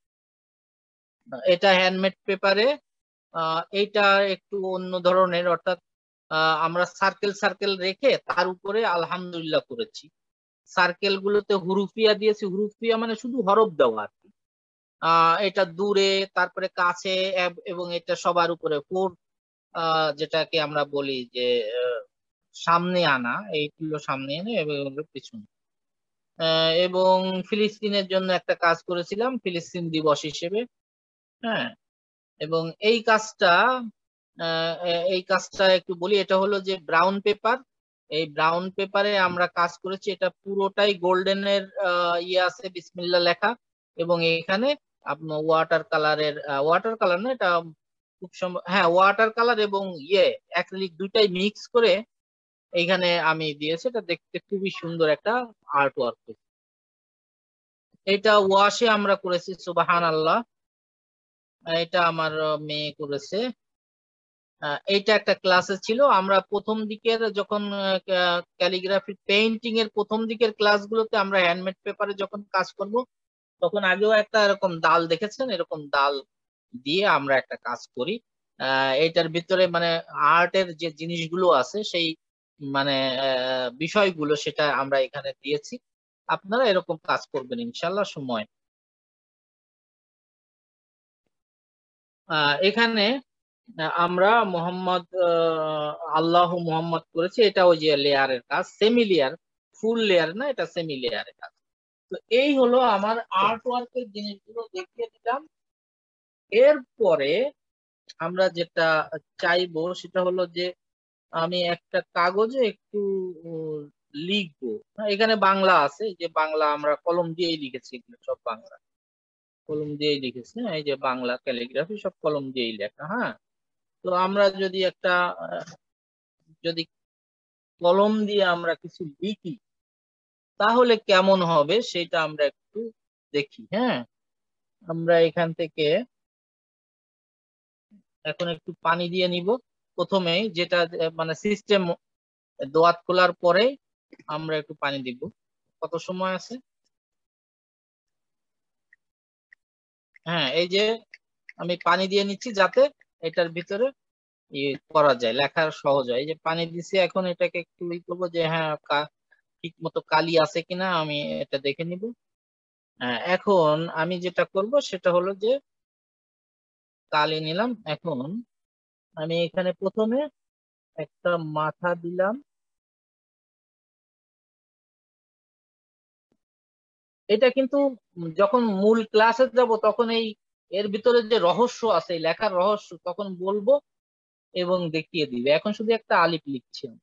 এটা হ্যান্ডমেড পেপারে, এইটা একটু অন্য ধরনের, অর্থাৎ আহ, আমরা সার্কেল সার্কেল রেখে তার উপরে আলহামদুলিল্লাহ করেছি। সার্কেল গুলোতে হুরুফিয়া দিয়েছি, হুরুফিয়া মানে শুধু হরফ দেওয়া আর কি। আহ এটা দূরে, তারপরে কাছে, এব- এবং এটা সবার উপরে ফোর, যেটাকে আমরা বলি যে আহ, সামনে আনা, এইগুলো সামনে এনে এবং এগুলো পিছনে। আহ, এবং ফিলিস্তিনের জন্য একটা কাজ করেছিলাম ফিলিস্তিন দিবস হিসেবে। হ্যাঁ এবং এই কাজটা, আহ, এ- এই কাজটা একটু বলি, এটা হলো যে ব্রাউন পেপার। এই ব্রাউন পেপারে আমরা কাজ করেছি, এটা পুরোটাই গোল্ডেনের ইয়ে আছে বিসমিল্লাহ লেখা, এবং এখানে আপনার ওয়াটার কালারের, ওয়াটার কালার না এটা, খুব সম্ভব হ্যাঁ ওয়াটার কালার এবং ইয়ে অ্যাক্রিলিক দুইটাই মিক্স করে এইখানে আমি দিয়েছি। এটা দেখতে খুবই সুন্দর একটা আর্ট ওয়ার্ক। এটা ওয়াশে আমরা করেছি, সুবাহান আল্লাহ। এটা আমার আহ, মেয়ে করেছে। আহ, এইটা একটা ক্লাসে ছিল, আমরা প্রথম দিকের যখন ক্যালিগ্রাফি পেইন্টিং এর প্রথম দিকের ক্লাসগুলোতে আমরা হ্যান্ডমেড পেপারে যখন কাজ করব, তখন আগেও একটা এরকম দাল দেখেছেন, এরকম দাল দিয়ে আমরা একটা কাজ করি। আহ এটার ভিতরে মানে আর্টের যে জিনিসগুলো আছে সেই মানে আহ, বিষয়গুলো সেটা আমরা এখানে দিয়েছি। আপনারা এরকম কাজ করবেন ইনশাল্লাহ সময়। আহ এখানে আহ, আমরা মোহাম্মদ আহ, আল্লাহ মোহাম্মদ করেছি, এটা ওই যে লেয়ারের কাজ, সেমি লেয়ার, ফুল লেয়ার না, এটা সেমি লেয়ারের কাজ। তো এই হলো আমার আর্ট ওয়ার্কের জিনিসগুলো দেখিয়ে দিলাম। এরপরে আমরা যেটা চাইবো সেটা হলো যে আমি একটা কাগজে একটু উম, লিখবো। হ্যাঁ, এখানে বাংলা আছে, এই যে বাংলা আমরা কলম দিয়েই লিখেছি, এগুলো সব বাংলা কলম দিয়েই লিখেছি। হ্যাঁ, এই যে বাংলা ক্যালিগ্রাফি সব কলম দিয়েই লেখা। হ্যাঁ তো আমরা যদি একটা আহ, যদি কলম দিয়ে আমরা কিছু লিখি তাহলে কেমন হবে সেটা আমরা একটু দেখি। হ্যাঁ আমরা এখান থেকে এখন একটু পানি দিয়ে নিব প্রথমেই, যেটা আহ, মানে সিস্টেম, দোয়াত খোলার পরে আমরা একটু পানি দিব। কত সময় আছে? হ্যাঁ এই যে আমি পানি দিয়ে নিচ্ছি যাতে এটার ভিতরে ই করা যায়, লেখা সহজ হয়। এই যে পানি দিছি, এখন এটাকে একটু ই করবো যে হ্যাঁ কা- ঠিক মতো কালি আছে কিনা আমি এটা দেখে নিব। এখন আমি যেটা করব সেটা হলো যে কালি নিলাম। এখন আমি এখানে প্রথমে একটা মাথা দিলাম। এটা কিন্তু যখন মূল ক্লাসে যাব তখন এই এর ভিতরে যে রহস্য আছে, এই লেখার রহস্য তখন বলবো এবং দেখিয়ে দিবে। এখন শুধু একটা আলিফ লিখছি আমি।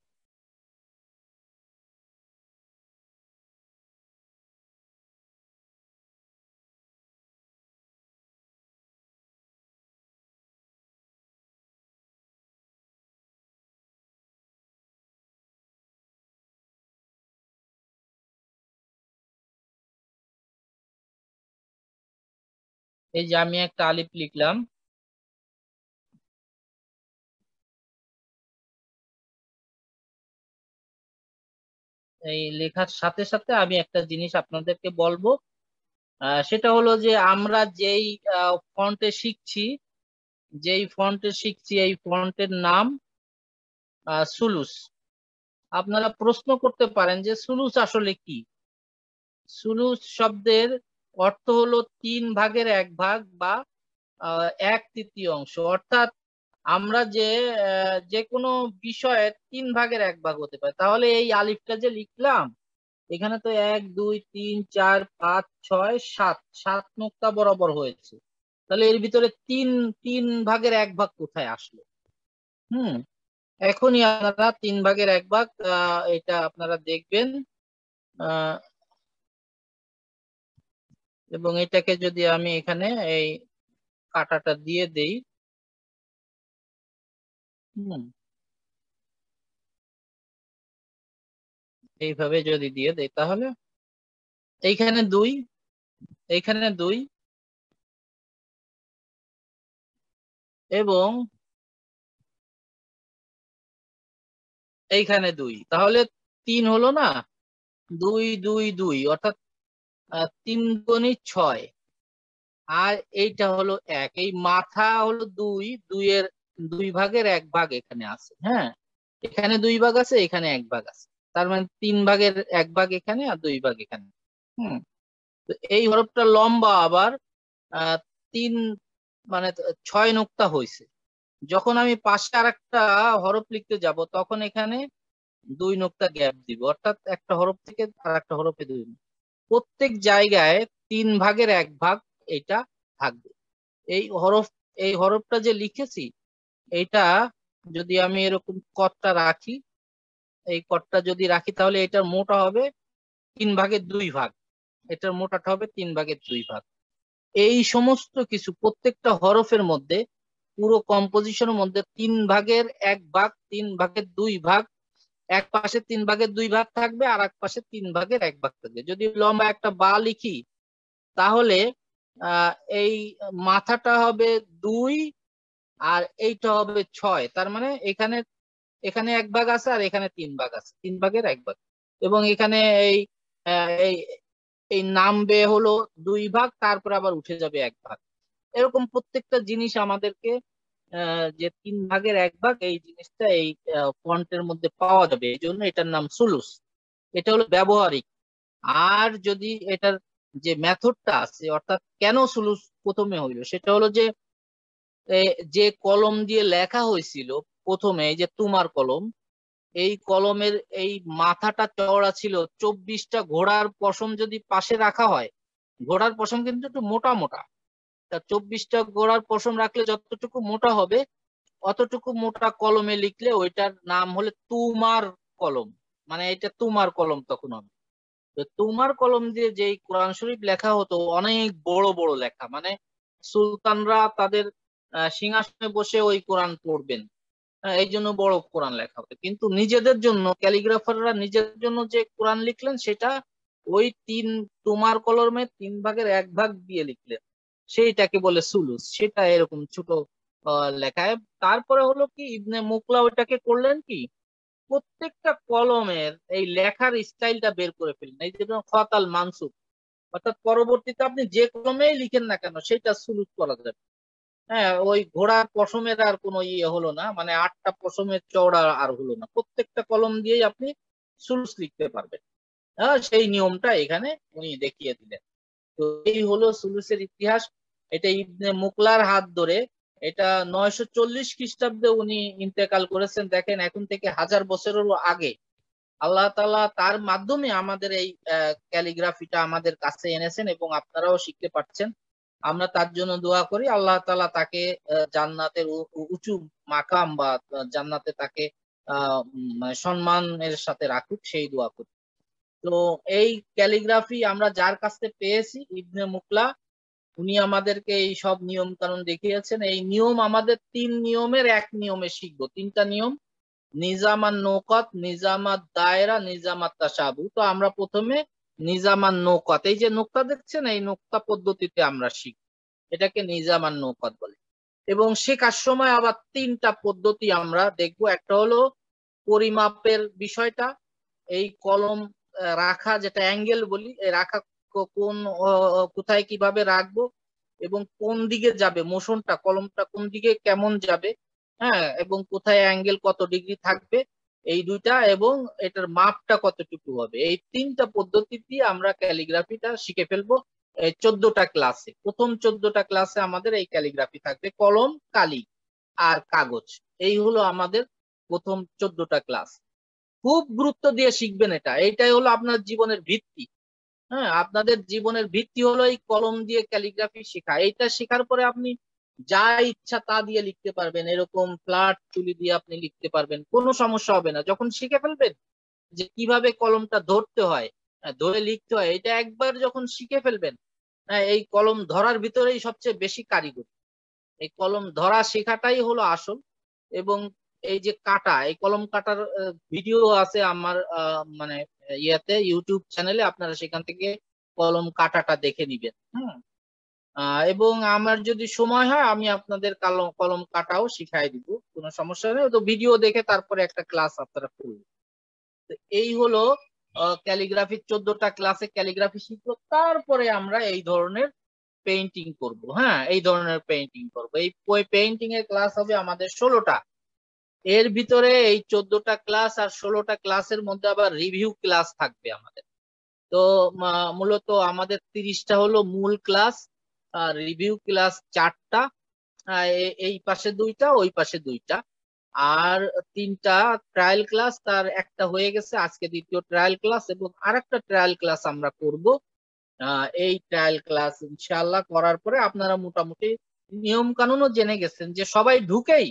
এই যে আমি একটা আলিফ লিখলাম। এই লেখার সাথে সাথে আমি একটা জিনিস আপনাদেরকে বলবো, আহ, সেটা হলো যে আমরা যেই ফন্টে শিখছি, যেই ফন্টে শিখছি এই ফন্টের নাম আহ, সুলুস। আপনারা প্রশ্ন করতে পারেন যে সুলুস আসলে কি। সুলুস শব্দের অর্থ হলো তিন ভাগের এক ভাগ বা আহ, এক তৃতীয় অংশ। অর্থাৎ আমরা যে আহ, যে কোনো বিষয়ের তিন ভাগের এক ভাগ হতে পারে। তাহলে এই আলিফটা যে লিখলাম, এখানে তো এক দুই তিন চার পাঁচ ছয় সাত, সাত নোক্তা বরাবর হয়েছে। তাহলে এর ভিতরে তিন তিন ভাগের এক ভাগ কোথায় আসলো? হুম এখনই আপনারা তিন ভাগের এক ভাগ আহ, এটা আপনারা দেখবেন। আহ, এবং এটাকে যদি আমি এখানে এই কাটাটা দিয়ে দেই, হুম এইভাবে যদি দিয়ে দেই তাহলে এইখানে দুই, এইখানে দুই এবং এইখানে দুই, তাহলে তিন হলো না? দুই দুই দুই অর্থাৎ আহ, তিন দুগুণে ছয়। আর এইটা হলো এক, এই মাথা হলো দুই, দুইয়ের দুই ভাগের এক ভাগ এখানে আছে। হ্যাঁ, এখানে দুই ভাগ আছে, এখানে এক ভাগ আছে। তার মানে তিন ভাগের এক ভাগ এখানে আর দুই ভাগ এখানে। হুম তো এই হরফটা লম্বা আবার আহ তিন, মানে ছয় নোক্তা হয়েছে। যখন আমি পাশে আর একটা হরফ লিখতে যাব তখন এখানে দুই নোক্তা গ্যাপ দিব, অর্থাৎ একটা হরফ থেকে আর একটা হরফে দুই নোক্তা। প্রত্যেক জায়গায় তিন ভাগের এক ভাগ এটা থাকবে। এই হরফ, এই হরফটা যে লিখেছি এইটা যদি আমি এরকম কটটা রাখি, এই কটটা যদি রাখি তাহলে এটার মোটা হবে তিন ভাগের দুই ভাগ, এটার মোটাটা হবে তিন ভাগের দুই ভাগ। এই সমস্ত কিছু প্রত্যেকটা হরফের মধ্যে, পুরো কম্পোজিশনের মধ্যে তিন ভাগের এক ভাগ, তিন ভাগের দুই ভাগ, এক পাশে তিন ভাগের দুই ভাগ থাকবে আর এক পাশে তিন ভাগের এক ভাগ থাকবে। যদি লম্বা একটা বা লিখি তাহলে আহ এই মাথাটা হবে দুই আর এইটা হবে ছয়। তার মানে এখানে এখানে এক ভাগ আছে আর এখানে তিন ভাগ আছে, তিন ভাগের এক ভাগ। এবং এখানে এই আহ, এই এই নামবে হলো দুই ভাগ, তারপর আবার উঠে যাবে এক ভাগ। এরকম প্রত্যেকটা জিনিস আমাদেরকে আহ, যে তিন ভাগের এক ভাগ এই জিনিসটা এই ফন্টের মধ্যে পাওয়া যাবে, এই জন্য এটার নাম সুলুস। এটা হলো ব্যবহারিক। আর যদি এটার যে মেথডটা আছে, অর্থাৎ কেন সুলুস প্রথমে হইলো, সেটা হলো যে এ, যে কলম দিয়ে লেখা হয়েছিল প্রথমে, এই যে তোমার কলম, এই কলমের এই মাথাটা চওড়া ছিল চব্বিশটা ঘোড়ার পশম যদি পাশে রাখা হয়, ঘোড়ার পশম কিন্তু একটু মোটা মোটা, তা চব্বিশটা ঘোড়ার পশম রাখলে যতটুকু মোটা হবে অতটুকু মোটা কলমে লিখলে ওইটার নাম হলে তুমার কলম। মানে এটা তুমার কলম তখন হবে। তো তুমার কলম দিয়ে যেই কোরআন শরীফ লেখা হতো, অনেক বড় বড় লেখা, মানে সুলতানরা তাদের আহ, সিংহাসনে বসে ওই কোরআন পড়বেন। হ্যাঁ, এই জন্য বড় কোরআন লেখা হতো। কিন্তু নিজেদের জন্য ক্যালিগ্রাফাররা নিজেদের জন্য যে কোরআন লিখলেন সেটা ওই তিন তোমার কলমে তিন ভাগের এক ভাগ দিয়ে লিখলেন, সেইটাকে বলে সুলুস। সেটা এরকম ছোট আহ, লেখায়। তারপরে হলো কি ইবনে মুকলা ওইটাকে করলেন কি, প্রত্যেকটা কলমের এই লেখার স্টাইলটা বের করে ফেললেন। এই যে খত আল মানসুব, অর্থাৎ পরবর্তীতে আপনি যে কলমেই লিখেন না কেন সেটা সুলুস করা যাবে। হ্যাঁ, ওই ঘোড়ার পশমের আর কোনো ইয়ে হলো না, মানে আটটা পশমের চওড়া আর হলো না, প্রত্যেকটা কলম দিয়েই আপনি সুলুস লিখতে পারবেন। হ্যাঁ, সেই নিয়মটা এখানে উনি দেখিয়ে দিলেন। তো এই হলো সুলুসের ইতিহাস। এটা ইবনে মুকলার হাত ধরে, এটা নয়শো চল্লিশ খ্রিস্টাব্দে উনি ইন্তেকাল করেছেন। দেখেন এখন থেকে হাজার বছরেরও আগে আল্লাহ তাআলা তার মাধ্যমে আমাদের এই ক্যালিগ্রাফিটা আমাদের কাছে এনেছেন এবং আপনারাও শিখতে পারছেন। আমরা তার জন্য দোয়া করি, আল্লাহ তাআলা তাকে জান্নাতের উঁচু মাকাম বা জান্নাতে তাকে আহ সম্মানের সাথে রাখুক, সেই দোয়া করি। তো এই ক্যালিগ্রাফি আমরা যার কাছে পেয়েছি ইবনে মুকলা, উনি আমাদেরকে এই সব নিয়ম কানুন দেখিয়েছেন। এই নিয়ম আমাদের তিন নিয়মের এক নিয়মে শিখবো। তিনটা নিয়ম, নিজামান নৌকত, নিজামাত দায়রা, নিজামাত তাসাবু। তো আমরা প্রথমে নিজামান নৌকত, এই যে নোক্তা দেখছেন, এই নোক্তা পদ্ধতিতে আমরা শিখব, এটাকে নিজামান নৌকত বলে। এবং শেখার সময় আবার তিনটা পদ্ধতি আমরা দেখব। একটা হলো পরিমাপের বিষয়টা, এই কলম রাখা যেটা অ্যাঙ্গেল বলি, রাখা কোন কোথায় কিভাবে রাখবো এবং কোন দিকে যাবে মোশনটা, কলমটা কোন দিকে কেমন যাবে, হ্যাঁ, এবং কোথায় অ্যাঙ্গেল কত ডিগ্রি থাকবে, এই দুইটা, এবং এটার মাপটা কতটুকু হবে। এই তিনটা পদ্ধতি দিয়ে আমরা ক্যালিগ্রাফিটা শিখে ফেলবো এই চোদ্দটা ক্লাসে। প্রথম চোদ্দটা ক্লাসে আমাদের এই ক্যালিগ্রাফি থাকবে, কলম, কালি আর কাগজ। এই হলো আমাদের প্রথম চোদ্দটা ক্লাস। খুব গুরুত্ব দিয়ে শিখবেন এটা, এইটাই হলো আপনার জীবনের ভিত্তি। হ্যাঁ, আপনাদের জীবনের ভিত্তি হলো এই কলম দিয়ে ক্যালিগ্রাফি শেখা। এইটা শেখার পরে আপনি যা ইচ্ছা তা দিয়ে লিখতে পারবেন, এরকম ফ্ল্যাট তুলি দিয়ে আপনি লিখতে পারবেন, কোনো সমস্যা হবে না। যখন শিখে ফেলবেন যে কিভাবে কলমটা ধরতে হয়, ধরে লিখতে হয়, এটা একবার যখন শিখে ফেলবেন, হ্যাঁ, এই কলম ধরার ভিতরেই সবচেয়ে বেশি কারিগরি। এই কলম ধরা শেখাটাই হলো আসল। এবং এই যে কাটা, এই কলম কাটার ভিডিও আছে আমার মানে ইয়াতে ইউটিউব চ্যানেলে, আপনারা সেখান থেকে কলম কাটাটা দেখে নিবেন। হুম, এবং আমার যদি সময় হয় আমি আপনাদের কলম কলম কাটাও শিখাই দিব, কোনো সমস্যা নেই। তো ভিডিও দেখে তারপরে একটা ক্লাস আপনারা করবেন। তো এই হলো ক্যালিগ্রাফির চোদ্দটা ক্লাসে ক্যালিগ্রাফি শিখবো। তারপরে আমরা এই ধরনের পেইন্টিং করব। হ্যাঁ, এই ধরনের পেইন্টিং করব। এই পেইন্টিং এর ক্লাস হবে আমাদের ষোলোটা। এর ভিতরে এই চোদ্দটা ক্লাস আর ষোলোটা ক্লাসের মধ্যে আবার রিভিউ ক্লাস থাকবে আমাদের। তো মূলত আমাদের তিরিশটা হলো মূল ক্লাস, আর রিভিউ ক্লাস চারটা, এই পাশে দুইটা, ওই পাশে দুইটা, আর তিনটা ট্রায়াল ক্লাস। তার একটা হয়ে গেছে, আজকে দ্বিতীয় ট্রায়াল ক্লাস, এবং আরেকটা ট্রায়াল ক্লাস আমরা করব। এই ট্রায়াল ক্লাস ইনশাআল্লাহ করার পরে আপনারা মোটামুটি নিয়ম কানুনও জেনে গেছেন। যে সবাই ঢুকেই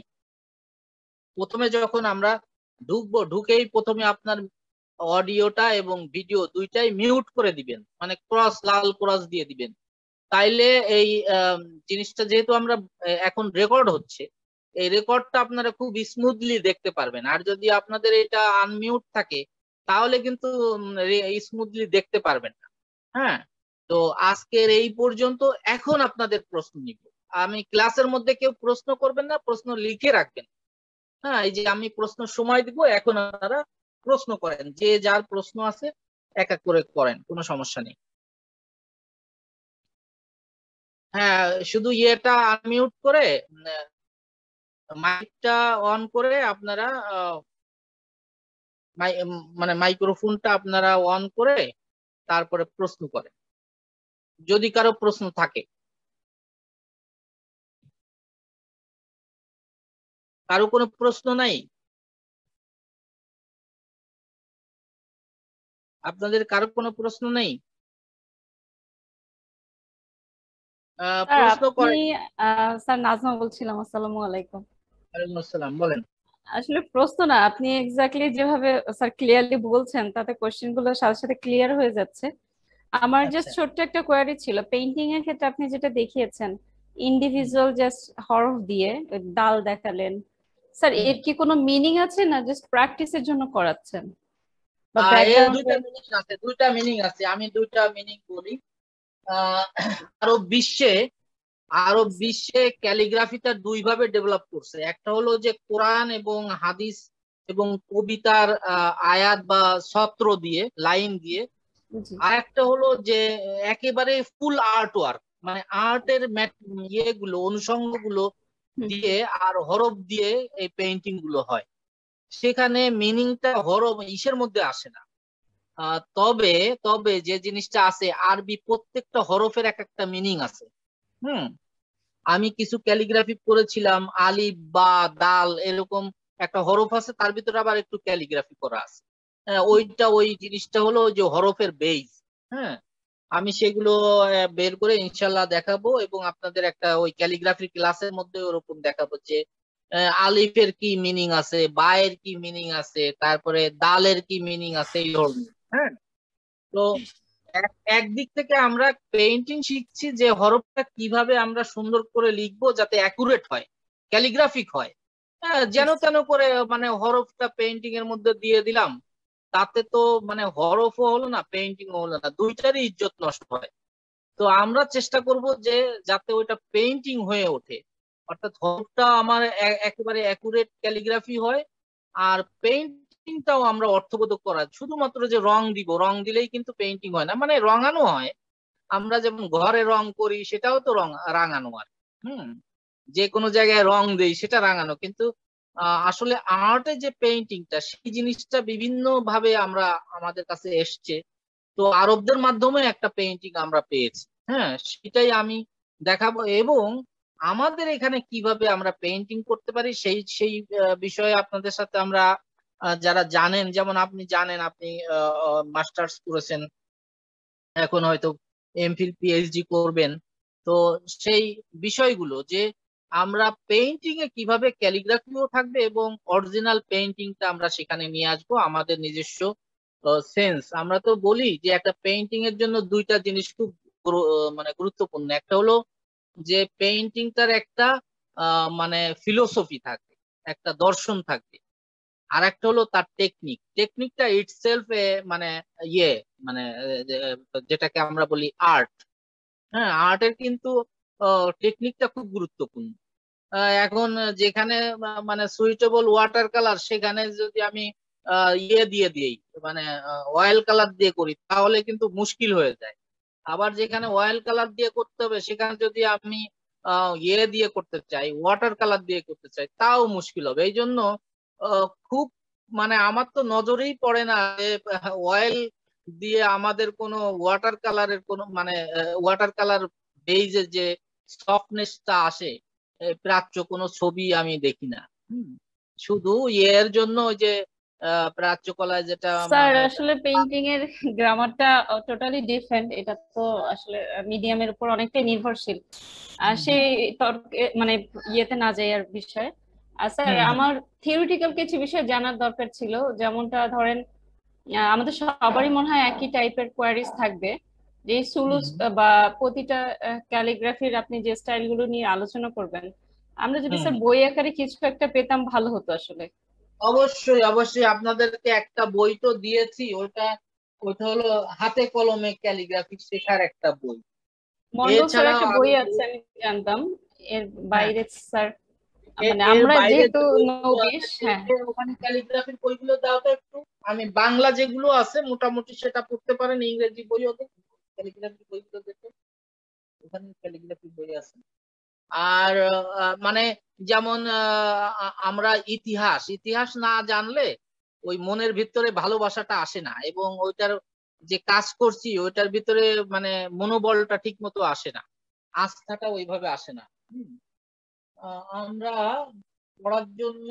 প্রথমে যখন আমরা ঢুকবো, ঢুকেই প্রথমে আপনার অডিওটা এবং ভিডিও দুইটাই মিউট করে দিবেন, মানে ক্রস, লাল ক্রস দিয়ে দিবেন। তাইলে এই জিনিসটা যেহেতু আমরা এখন রেকর্ড হচ্ছে, এই রেকর্ডটা আপনারা খুব স্মুথলি দেখতে পারবেন। আর যদি আপনাদের এটা আনমিউট থাকে তাহলে কিন্তু স্মুথলি দেখতে পারবেন না। হ্যাঁ, তো আজকের এই পর্যন্ত। এখন আপনাদের প্রশ্ন নিব আমি। ক্লাসের মধ্যে কেউ প্রশ্ন করবেন না, প্রশ্ন লিখে রাখবেন। হ্যাঁ, এই যে আমি প্রশ্ন সময় দিব, এখন আপনারা প্রশ্ন করেন, যে যার প্রশ্ন আছে এক এক করে করেন, কোনো সমস্যা নেই। হ্যাঁ, শুধু ইয়েটা আনমিউট করে মাইকটা অন করে আপনারা মানে মাইক্রোফোনটা আপনারা অন করে তারপরে প্রশ্ন করেন, যদি কারো প্রশ্ন থাকে। কারো কোনো প্রশ্ন নাই? আপনাদের কারো কোনো প্রশ্ন নেই? প্রশ্ন করেন। স্যার নাজমা বলছিলাম, আসসালামু আলাইকুম। ওয়ালাইকুম আসসালাম, বলেন। আসলে প্রশ্ন না, আপনি এক্স্যাক্টলি যেভাবে স্যার ক্লিয়ারলি বলছেন তাতে কোশ্চেন গুলো সাথে সাথে ক্লিয়ার হয়ে যাচ্ছে। আমার জাস্ট ছোট্ট একটা কোয়ারি ছিল, পেইন্টিং এর ক্ষেত্রে আপনি যেটা দেখিয়েছেন ইন্ডিভিজুয়াল জাস্ট হরফ দিয়ে দাল দেখালেন, স্যার এর কি কোনো মিনিং আছে না জাস্ট প্র্যাকটিসের জন্য করাচ্ছেন? দুইটা মিনিং আছে, দুইটা মিনিং আছে, আমি দুইটা মিনিং বলি। আরব বিশ্বে আরব বিশ্বে ক্যালিগ্রাফিটা দুই ভাবে ডেভেলপ করছে। একটা হলো যে কোরআন এবং হাদিস এবং কবিতার আয়াত বা সূত্র দিয়ে, লাইন দিয়ে। আর একটা হলো যে একেবারে ফুল আর্ট ওয়ার্ক, মানে আর্টের ইয়েগুলো, অনুষঙ্গগুলো দিয়ে আর হরফ দিয়ে এই পেইন্টিং গুলো হয়। সেখানে মিনিংটা হরফ ইসের মধ্যে আসে না, আহ, তবে তবে যে জিনিসটা আছে, আরবি প্রত্যেকটা হরফের এক একটা মিনিং আছে। হুম আমি কিছু ক্যালিগ্রাফি করেছিলাম, আলিফ বা দাল এরকম একটা হরফ আছে, তার ভিতরে আবার একটু ক্যালিগ্রাফি করা আছে। হ্যাঁ, ওইটা ওই জিনিসটা হলো ওই যে হরফের বেইজ। হ্যাঁ আমি সেগুলো আহ, বের করে ইনশাল্লাহ দেখাবো, এবং আপনাদের একটা ওই ক্যালিগ্রাফি ক্লাসের মধ্যে ওরকম দেখাবো যে আহ, আলিফের কি মিনিং আছে, বায়ের কি মিনিং আছে, তারপরে দালের কি মিনিং আছে, এই ধরনের। হ্যাঁ তো এক- একদিক থেকে আমরা পেইন্টিং শিখছি যে হরফটা কিভাবে আমরা সুন্দর করে লিখবো যাতে অ্যাকুরেট হয়, ক্যালিগ্রাফিক হয়। হ্যাঁ, যেন তেন করে মানে হরফটা পেইন্টিং এর মধ্যে দিয়ে দিলাম, তাতে তো মানে হরফও হলো না, পেইন্টিংও হলো না, দুইটারই ইজ্জত নষ্ট হয়। তো আমরা চেষ্টা করব যে যাতে ওইটা পেইন্টিং হয়ে ওঠে, অর্থাৎ হরফটা আমার এ- একেবারে অ্যাকুরেট ক্যালিগ্রাফি হয়, আর পেইন্টিংটাও আমরা অর্থবোধক করা। শুধুমাত্র যে রং দিব, রং দিলেই কিন্তু পেইন্টিং হয় না, মানে রঙানো হয়। আমরা যেমন ঘরে রং করি সেটাও তো রং রাঙানো আর হুম যে কোনো জায়গায় রং দেই সেটা রাঙানো, কিন্তু আহ, আসলে আর্টে যে পেইন্টিংটা সেই জিনিসটা বিভিন্ন ভাবে আমরা আমাদের কাছে এসছে। তো আরবদের মাধ্যমে একটা পেইন্টিং আমরা পেয়েছি। হ্যাঁ সেটাই আমি দেখাবো, এবং আমাদের এখানে কিভাবে আমরা পেইন্টিং করতে পারি সেই সেই আহ, বিষয়ে আপনাদের সাথে আমরা আহ, যারা জানেন, যেমন আপনি জানেন, আপনি মাস্টার্স করেছেন, এখন হয়তো এমফিল পিএইচডি করবেন। তো সেই বিষয়গুলো যে আমরা পেইন্টিং এ কিভাবে ক্যালিগ্রাফিও থাকবে এবং অরিজিনাল পেইন্টিংটা আমরা সেখানে নিয়ে আসবো, আমাদের নিজস্ব সেন্স। আমরা তো বলি যে একটা পেইন্টিং এর জন্য দুইটা জিনিস খুব গুরু- আহ, মানে গুরুত্বপূর্ণ। একটা হলো যে পেইন্টিংটার একটা আহ, মানে ফিলোসফি থাকবে, একটা দর্শন থাকবে। আর একটা হলো তার টেকনিক, টেকনিকটা ইটসেলফ মানে ইয়ে মানে আহ, যে- যেটাকে আমরা বলি আর্ট। হ্যাঁ আর্টের কিন্তু টেকনিকটা খুব গুরুত্বপূর্ণ। আহ, এখন যেখানে আহ, মানে সুইটেবল ওয়াটার কালার, সেখানে যদি আমি আহ, ইয়ে দিয়ে দিই, মানে অয়েল কালার দিয়ে করি, তাহলে কিন্তু মুশকিল হয়ে যায়। আবার যেখানে অয়েল কালার দিয়ে করতে হবে, সেখানে যদি আমি আহ, ইয়ে দিয়ে করতে চাই, ওয়াটার কালার দিয়ে করতে চাই, তাও মুশকিল হবে। এই জন্য আহ, খুব মানে আমার তো নজরেই পড়ে না যে অয়েল দিয়ে আমাদের কোনো ওয়াটার কালারের কোনো মানে ওয়াটার কালার বেইজের যে সফটনেসটা আসে, এ, প্রাচ্য কোনো ছবি আমি দেখি না। হুম, শুধু ইয়ের জন্য ওই যে আহ, প্রাচ্য কলায় যেটা স্যার মানে আসলে পেইন্টিং এর গ্রামারটা টোটালি ডিফারেন্ট। এটা তো আসলে মিডিয়ামের উপর অনেকটাই নির্ভরশীল। আর হুম সেই তর্কে মানে ইয়েতে না যাই আর বিষয়। আর স্যার হুম হুম আমার থিওরিটিক্যাল কিছু বিষয় জানার দরকার ছিল। যেমনটা ধরেন আহ, আমাদের সবারই মনে হয় একই টাইপের কোয়ারিজ থাকবে, যে হুম সুলুস বা প্রতিটা ক্যালিগ্রাফির আপনি যে স্টাইল গুলো নিয়ে আলোচনা করবেন, আমরা যদি হুম স্যার হুম। বই আকারে কিছু একটা পেতাম ভালো হতো আসলে। অবশ্যই অবশ্যই আপনাদেরকে একটা বই তো দিয়েছি, ওটা ওটা হলো হাতে কলমে ক্যালিগ্রাফি শেখার একটা বই। মন্ডল স্যার এছাড়াও একটা বই আরো আছে বই- আমি জানতাম। এর হ্যাঁ, বাইরে স্যার এ- মানে এর আমরা বাইরে যেহেতু যে বইগুলো নবিশ, আছে, হ্যাঁ। এ- ওখানে ক্যালিগ্রাফির বইগুলো দাও তো একটু। আমি বাংলা যেগুলো আছে মোটামুটি সেটা পড়তে পারেন, ইংরেজি বইও দেখ, ক্যালিগ্রাফির বইগুলো দেখে, ওখানে ক্যালিগ্রাফির বই আছে। আর আহ, মানে যেমন আহ, আ- আমরা ইতিহাস ইতিহাস না জানলে ওই মনের ভিতরে ভালোবাসাটা আসে না, এবং ওইটার যে কাজ করছি ওইটার ভিতরে মানে মনোবলটা ঠিক মতো আসে না, আস্থাটা ওইভাবে আসে না। হুম। আহ, আমরা পড়ার জন্য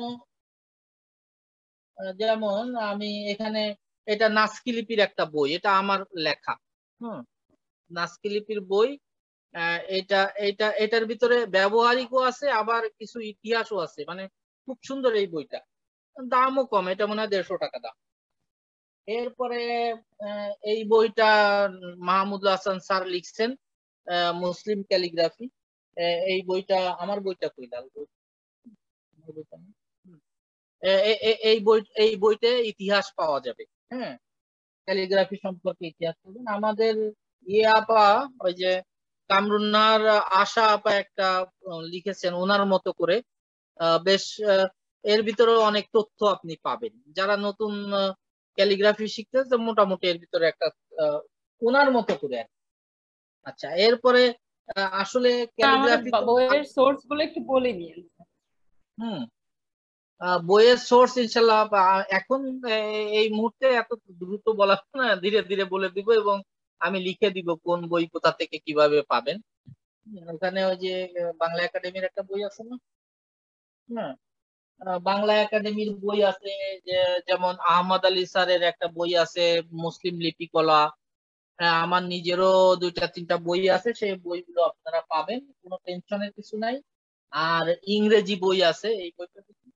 আহ, যেমন আমি এখানে, এটা নাস্কি লিপির একটা বই, এটা আমার লেখা। হুম নাস্কি লিপির বই। আহ, এটা এটা এটার ভিতরে ব্যবহারিকও আছে, আবার কিছু ইতিহাসও আছে, মানে খুব সুন্দর এই বইটা। দামও কম, এটা মনে হয় দেড়শো টাকা দাম। এরপরে আহ, এই বইটা মাহমুদুল হাসান স্যার লিখছেন, আহ, মুসলিম ক্যালিগ্রাফি। এই বইটা, আমার বইটা কই লাল বই, আমার বইটা নেই। হুম। এ- এ- এ- এই বই এই বইতে ইতিহাস পাওয়া যাবে। হ্যাঁ ক্যালিগ্রাফি সম্পর্কে ইতিহাস পাবেন। আমাদের ইয়ে আপা, ওই যে কামরুন্নার আশা আপা একটা আহ, লিখেছেন ওনার মতো করে। আহ, বেশ আহ, এর ভিতরে অনেক তথ্য আপনি পাবেন, যারা নতুন ক্যালিগ্রাফি শিখতেছে মোটামুটি এর ভিতরে একটা আহ, ওনার মতো করে আর কি। আচ্ছা এরপরে আহ, আসলে আমাদের ক্যালিগ্রাফি তো বইয়ের সোর্স গুলো একটু বলে নিন। হুম আহ, বইয়ের সোর্স ইনশাল্লাহ আহ, এখন এ- এই মুহূর্তে এত দ্রুত বলা যাবে না, ধীরে ধীরে বলে দিব এবং আমি লিখে দিব কোন বই কোথা থেকে কিভাবে পাবেন। ওখানে ওই যে আহ, বাংলা একাডেমির একটা বই আছে না? হ্যাঁ, আহ, বাংলা একাডেমির বই আছে, যে যেমন আহমদ আলী স্যারের একটা বই আছে মুসলিম লিপিকলা। হ্যাঁ, আমার নিজেরও দুইটা তিনটা বই আছে, সেই বইগুলো আপনারা পাবেন, কোনো টেনশনের কিছু নাই। আর ইংরেজি বই আছে, এই বইটা দেখুন।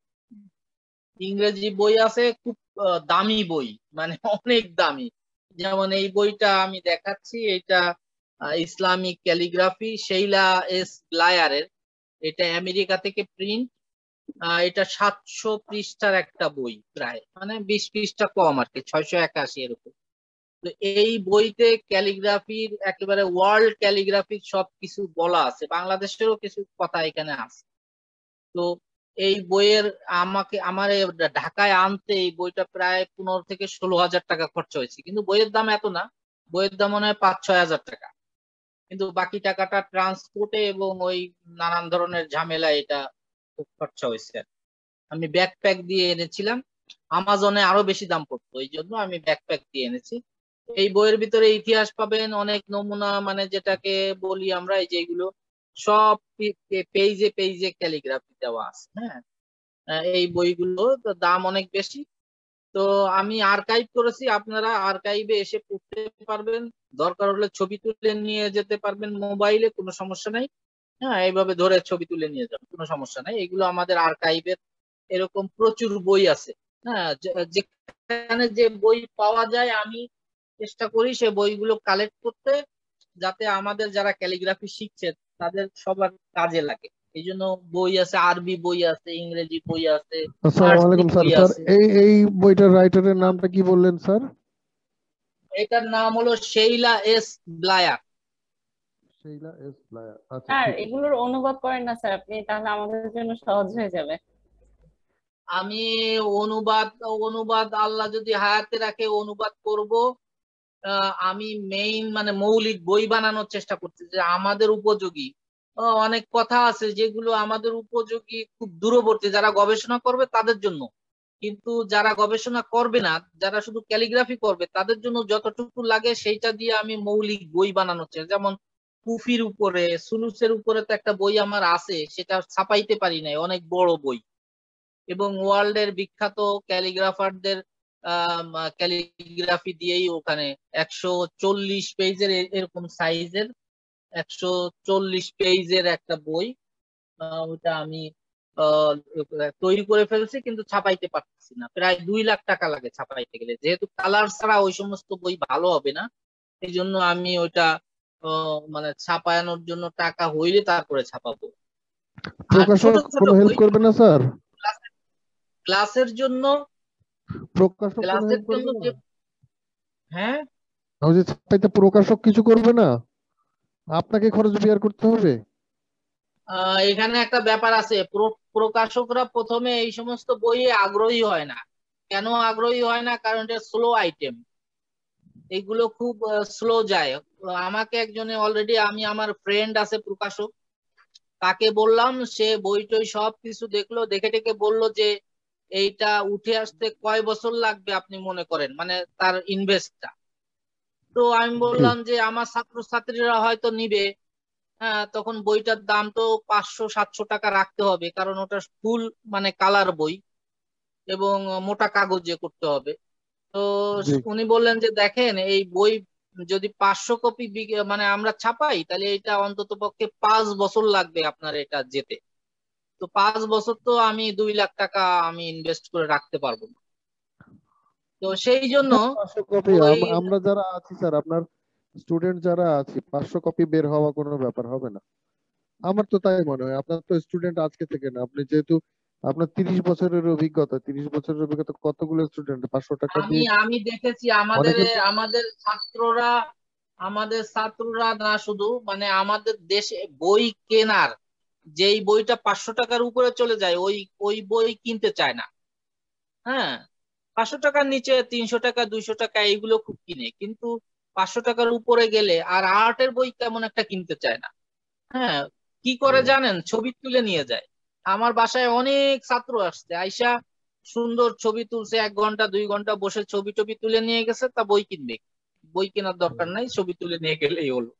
ইংরেজি বই আছে খুব আহ, দামি বই, মানে অনেক দামি। যেমন এই বইটা আমি দেখাচ্ছি, এটা আহ, ইসলামিক ক্যালিগ্রাফি সেইলা এস ব্লায়ারের। এটা আমেরিকা থেকে প্রিন্ট। এটা সাতশো পৃষ্ঠার একটা বই, প্রায় মানে বিশ পৃষ্ঠা কম আর কি, ছয়শো একাশি এরকম। তো এই বইতে ক্যালিগ্রাফির একেবারে ওয়ার্ল্ড ক্যালিগ্রাফির সবকিছু বলা আছে, বাংলাদেশেরও কিছু কথা এখানে আছে। তো এই বইয়ের আমাকে আমার এই ঢাকায় আনতে এই বইটা প্রায় পনেরো থেকে ষোলো হাজার টাকা খরচা হয়েছে, কিন্তু বইয়ের দাম এত না, বইয়ের দাম মনে হয় পাঁচ ছয় হাজার টাকা। কিন্তু বাকি টাকাটা ট্রান্সপোর্টে এবং ওই নানান ধরনের ঝামেলা, এটা খুব খরচা হয়েছে। আমি ব্যাকপ্যাক দিয়ে এনেছিলাম, আমাজনে আরো বেশি দাম পড়তো, এই জন্য আমি ব্যাকপ্যাক দিয়ে এনেছি। এই বইয়ের ভিতরে ইতিহাস পাবেন, অনেক নমুনা, মানে যেটাকে বলি আমরা, এই যেগুলো সব পেজে পেজে ক্যালিগ্রাফি দেওয়া আছে। হ্যাঁ, আহ, এই বইগুলো তো দাম অনেক বেশি। তো আমি আর্কাইভ করেছি, আপনারা আর্কাইভে এসে পড়তে পারবেন, দরকার হলে ছবি তুলে নিয়ে যেতে পারবেন মোবাইলে, কোনো সমস্যা নাই। হ্যাঁ, এইভাবে ধরে ছবি তুলে নিয়ে যাবেন, কোনো সমস্যা নাই। এগুলো আমাদের আর্কাইভের, এরকম প্রচুর বই আছে। হ্যাঁ, যে- যেখানে যে বই পাওয়া যায় আমি চেষ্টা করি সে বইগুলো কালেক্ট করতে, যাতে আমাদের যারা ক্যালিগ্রাফি শিখছে তাদের সবার কাজে লাগে। এই জন্য বই আছে, আরবি বই আছে, ইংরেজি বই আছে, আসসালামু ফার্সি আলাইকুম স্যার। বই স্যার আছে। এই এই বইটার রাইটারের নামটা কি বললেন স্যার? এটার নাম হলো Sheila S Blair. Sheila S লায়া। আচ্ছা, স্যার ঠিক আছে। এগুলোর অনুবাদ করেন না স্যার আপনি, তাহলে আমাদের জন্য সহজ হয়ে যাবে। আমি অনুবাদ অনুবাদ আল্লাহ যদি হায়াতে রাখে অনুবাদ করব। আহ, আমি মেইন মানে মৌলিক বই বানানোর চেষ্টা করছি, যে আমাদের উপযোগী। আহ, অনেক কথা আছে যেগুলো আমাদের উপযোগী, খুব দূরবর্তী, যারা গবেষণা করবে তাদের জন্য। কিন্তু যারা গবেষণা করবে না, যারা শুধু ক্যালিগ্রাফি করবে, তাদের জন্য যতটুকু লাগে সেইটা দিয়ে আমি মৌলিক বই বানানোর চেষ্টা। যেমন কুফির উপরে, সুলুসের উপরে তো একটা বই আমার আছে, সেটা ছাপাইতে পারি নাই, অনেক বড় বই। এবং ওয়ার্ল্ডের বিখ্যাত ক্যালিগ্রাফারদের ক্যালিগ্রাফি দিয়েই ওখানে একশো চল্লিশ পেজের এরকম সাইজের, একশো চল্লিশ পেজের একটা বই। আহ, ওটা আমি আহ, তৈরি করে ফেলছি, কিন্তু ছাপাইতে পারতেছি না, প্রায় দুই লাখ টাকা লাগে ছাপাইতে গেলে, যেহেতু কালার ছাড়া ওই সমস্ত বই ভালো হবে না। এই জন্য আমি ওইটা আহ, মানে ছাপানোর জন্য টাকা হইলে তারপরে ছাপাবো। আর ছোট প্রকাশক ছোট কোনো হেল্প বই, করবে না স্যার? ক্লাসের জন্য, প্রকাশক কোনো ক্লাসের হেল্প জন্য করবে না? যে, হ্যাঁ, ওই যে ছাপাইতে প্রকাশক কিছু করবে না? আপনাকে খরচ বিয়ার করতে হবে? আহ, এখানে একটা ব্যাপার আছে, প্র- প্রকাশকরা প্রথমে এই সমস্ত বইয়ে আগ্রহী হয় না। কেন আগ্রহী হয় না? কারণ এটা স্লো আইটেম, এগুলো খুব স্লো যায়। আমাকে একজনে অলরেডি, আমি আমার ফ্রেন্ড আছে প্রকাশক, তাকে বললাম, সে বই টই সব কিছু দেখলো, দেখে টেকে বললো যে এইটা উঠে আসতে কয় বছর লাগবে আপনি মনে করেন, মানে তার ইনভেস্টটা। তো আমি জি। বললাম যে আমার ছাত্রছাত্রীরা হয়তো নিবে। হ্যাঁ, তখন বইটার দাম তো পাঁচশো সাতশো টাকা রাখতে হবে, কারণ ওটা ফুল মানে কালার বই এবং মোটা কাগজে করতে হবে। তো জি। উনি বললেন যে দেখেন, এই বই যদি পাঁচশো কপি মানে আমরা ছাপাই, তাহলে এটা অন্তত পক্ষে পাঁচ বছর লাগবে আপনার এটা যেতে। তো পাঁচ বছর তো আমি দুই লাখ টাকা আমি ইনভেস্ট করে রাখতে পারবো না। তো সেই জন্য স্যার পাঁচশো কপি ওই, আমরা যারা আছি স্যার, আপনার স্টুডেন্ট যারা আছি, পাঁচশো কপি বের হওয়া কোনো ব্যাপার হবে না। আমার তো তাই মনে হয়। আপনার তো স্টুডেন্ট আজকে থেকে না, আপনি যেহেতু আপনার তিরিশ বছরের অভিজ্ঞতা, তিরিশ বছরের অভিজ্ঞতা, কতগুলো স্টুডেন্ট পাঁচশো টাকা আমি দিয়ে আমি দেখেছি আমাদের অনেকের তো। আমাদের ছাত্ররা, আমাদের ছাত্ররা না শুধু, মানে আমাদের দেশে বই কেনার, যেই বইটা পাঁচশো টাকার উপরে চলে যায় ওই ওই বই কিনতে চায় না। হ্যাঁ, পাঁচশো টাকার নিচে তিনশো টাকা দুইশো টাকা এইগুলো খুব কিনে, কিন্তু পাঁচশো টাকার উপরে গেলে আর আর্টের বই তেমন একটা কিনতে চায় না। হ্যাঁ, কি করে হুম, জানেন? ছবি তুলে নিয়ে যায়। আমার বাসায় অনেক ছাত্র আসছে, আইসা সুন্দর ছবি তুলছে, এক ঘন্টা দুই ঘন্টা বসে ছবি টবি তুলে নিয়ে গেছে, তা বই কিনবে, বই কেনার দরকার নাই, ছবি তুলে নিয়ে গেলেই হলো।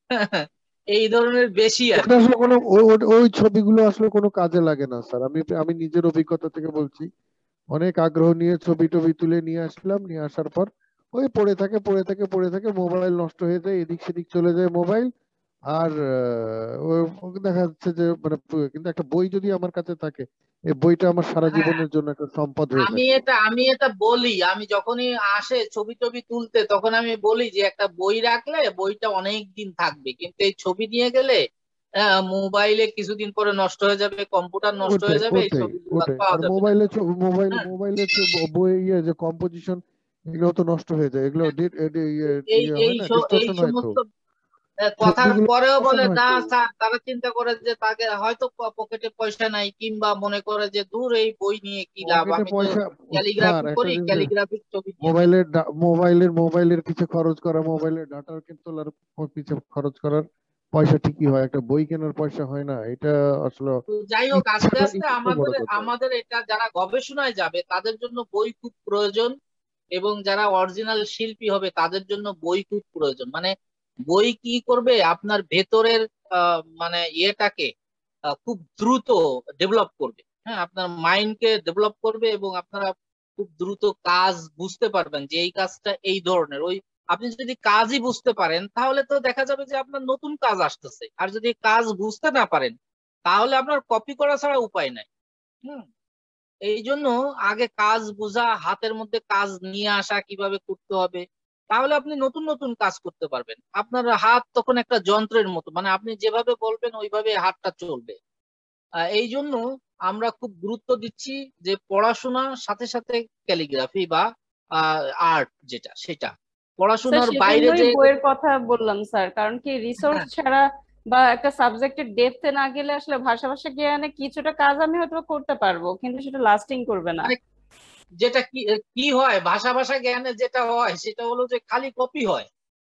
এই ধরনের বেশি আর ওটা কি। আসলে কোনো ও- ও- ওই ছবিগুলো আসলে কোনো কাজে লাগে না স্যার, আমি আমি নিজের অভিজ্ঞতা থেকে বলছি। অনেক আগ্রহ নিয়ে ছবি টবি তুলে নিয়ে আসলাম, নিয়ে আসার পর ওই পড়ে থাকে পড়ে থাকে পড়ে থাকে, মোবাইল নষ্ট হয়ে যায়, এদিক সেদিক চলে যায় মোবাইল। আর আহ, ও- ওকে দেখা যাচ্ছে যে মানে প- কিন্তু একটা বই যদি আমার কাছে থাকে, এই বইটা আমার সারা হ্যাঁ, জীবনের জন্য একটা সম্পদ হয়ে আমি থাকবে। এটা আমি এটা বলি, আমি যখনই আসে ছবি টবি তুলতে তখন আমি বলি যে একটা বই রাখলে বইটা অনেক দিন থাকবে, কিন্তু এই ছবি নিয়ে গেলে আহ, মোবাইলে কিছুদিন পরে নষ্ট হয়ে যাবে, কম্পিউটার নষ্ট ওটাই হয়ে যাবে, এই ওটাই ছবিগুলো আর ওটাই পাওয়া আর যাবে না। মোবাইলে মোবাইল হ্যাঁ, মোবাইলে বই ইয়ে যে কম্পোজিশন, এগুলো তো নষ্ট হয়ে যায়, এগুলো ডি- এ- ডি- ইয়ে এই ইয়ে এই হয় না, স- এই ডিস্টরশন হয় তো, সমস্ত আহ, কথার ছবিগুলো পরেও ডিস্টরশন বলে হয় না তো। স্যার, তারা চিন্তা করে যে তাকে হয়তো প- পকেটে পয়সা নাই, কিংবা মনে করে যে দূর এই বই নিয়ে কি লাভ, পকেটে আমি তো পয়সা, স্যার ক্যালিগ্রাফি একটা করি, জিনিস, ক্যালিগ্রাফির ছবি নিয়ে নেই। মোবাইলের ডা- মোবাইলের মোবাইলের পিছে খরচ করা, মোবাইলের ডাটার তোলার পিছে খরচ করার পয়সা ঠিকই হয়, একটা বই কেনার পয়সা হয় না, এটা আসলে তো যাই হোক, আস্তে ইচ্ছাটা আস্তে ইচ্ছা আমাদের বড় কথা। আমাদের এটা যারা গবেষণায় যাবে তাদের জন্য বই খুব প্রয়োজন, এবং যারা অরিজিনাল শিল্পী হবে তাদের জন্য বই খুব প্রয়োজন। মানে বই কি করবে, আপনার ভেতরের আহ, মানে ইয়েটাকে আহ, খুব দ্রুত ডেভেলপ করবে। হ্যাঁ, আপনার মাইন্ডকে ডেভেলপ করবে, এবং আপনারা খুব দ্রুত কাজ বুঝতে পারবেন যে এই কাজটা এই ধরনের। ওই আপনি যদি কাজই বুঝতে পারেন তাহলে তো দেখা যাবে যে আপনার নতুন কাজ আসতেছে, আর যদি কাজ বুঝতে না পারেন তাহলে আপনার কপি করা ছাড়া উপায় নাই। হুম, এই জন্য আগে কাজ বোঝা, হাতের মধ্যে কাজ নিয়ে আসা কিভাবে করতে হবে, তাহলে আপনি নতুন নতুন কাজ করতে পারবেন। আপনার হাত তখন একটা যন্ত্রের মতো, মানে আপনি যেভাবে বলবেন ওইভাবে হাতটা চলবে। আহ, এই জন্য আমরা খুব গুরুত্ব দিচ্ছি যে পড়াশোনার সাথে সাথে ক্যালিগ্রাফি বা আর্ট যেটা সেটা, স্যার পড়াশোনার বাইরে সেজন্যই যে। বইয়ের কথা বললাম স্যার, কারণ কি রিসোর্স হ্যাঁ, ছাড়া বা একটা সাবজেক্টের ডেপথে না গেলে আসলে ভাষা ভাষা জ্ঞানে কিছুটা কাজ আমি হয়তো করতে পারবো, কিন্তু সেটা লাস্টিং করবে না। মানে যেটা কি কি হয়, ভাষা ভাষা জ্ঞানে যেটা হয় সেটা হলো যে খালি কপি হয়।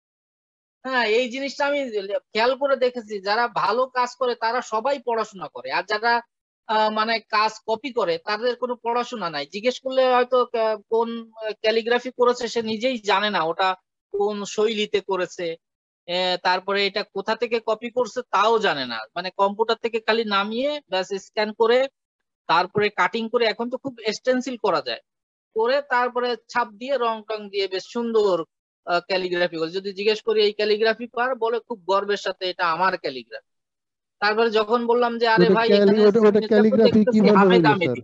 হ্যাঁ, এই জিনিসটা আমি খেয়াল করে দেখেছি, যারা ভালো কাজ করে তারা সবাই পড়াশোনা করে, আর যারা আহ, মানে কাজ কপি করে তাদের কোনো পড়াশোনা নাই। জিজ্ঞেস করলে হয়তো কা- কোন ক্যালিগ্রাফি করেছে সে নিজেই জানে না, ওটা কোন শৈলীতে করেছে, আহ, তারপরে এটা কোথা থেকে কপি করছে তাও জানে না, মানে কম্পিউটার থেকে খালি নামিয়ে ব্যাস স্ক্যান করে তারপরে কাটিং করে, এখন তো খুব এক্সটেন্সিল করা যায়, করে তারপরে ছাপ দিয়ে রং টং দিয়ে বেশ সুন্দর ক্যালিগ্রাফি করে। যদি জিজ্ঞেস করি এই ক্যালিগ্রাফি পার, বলে খুব গর্বের সাথে এটা আমার ক্যালিগ্রাফি। তারপরে যখন বললাম যে আরে ওটা ভাই ক্যালি এখানে ওটা ওটা সিগনেচার তো ক্যালিগ্রাফি দেখতেছি কিভাবে হামেদ হইলো স্যার? আহমেদি।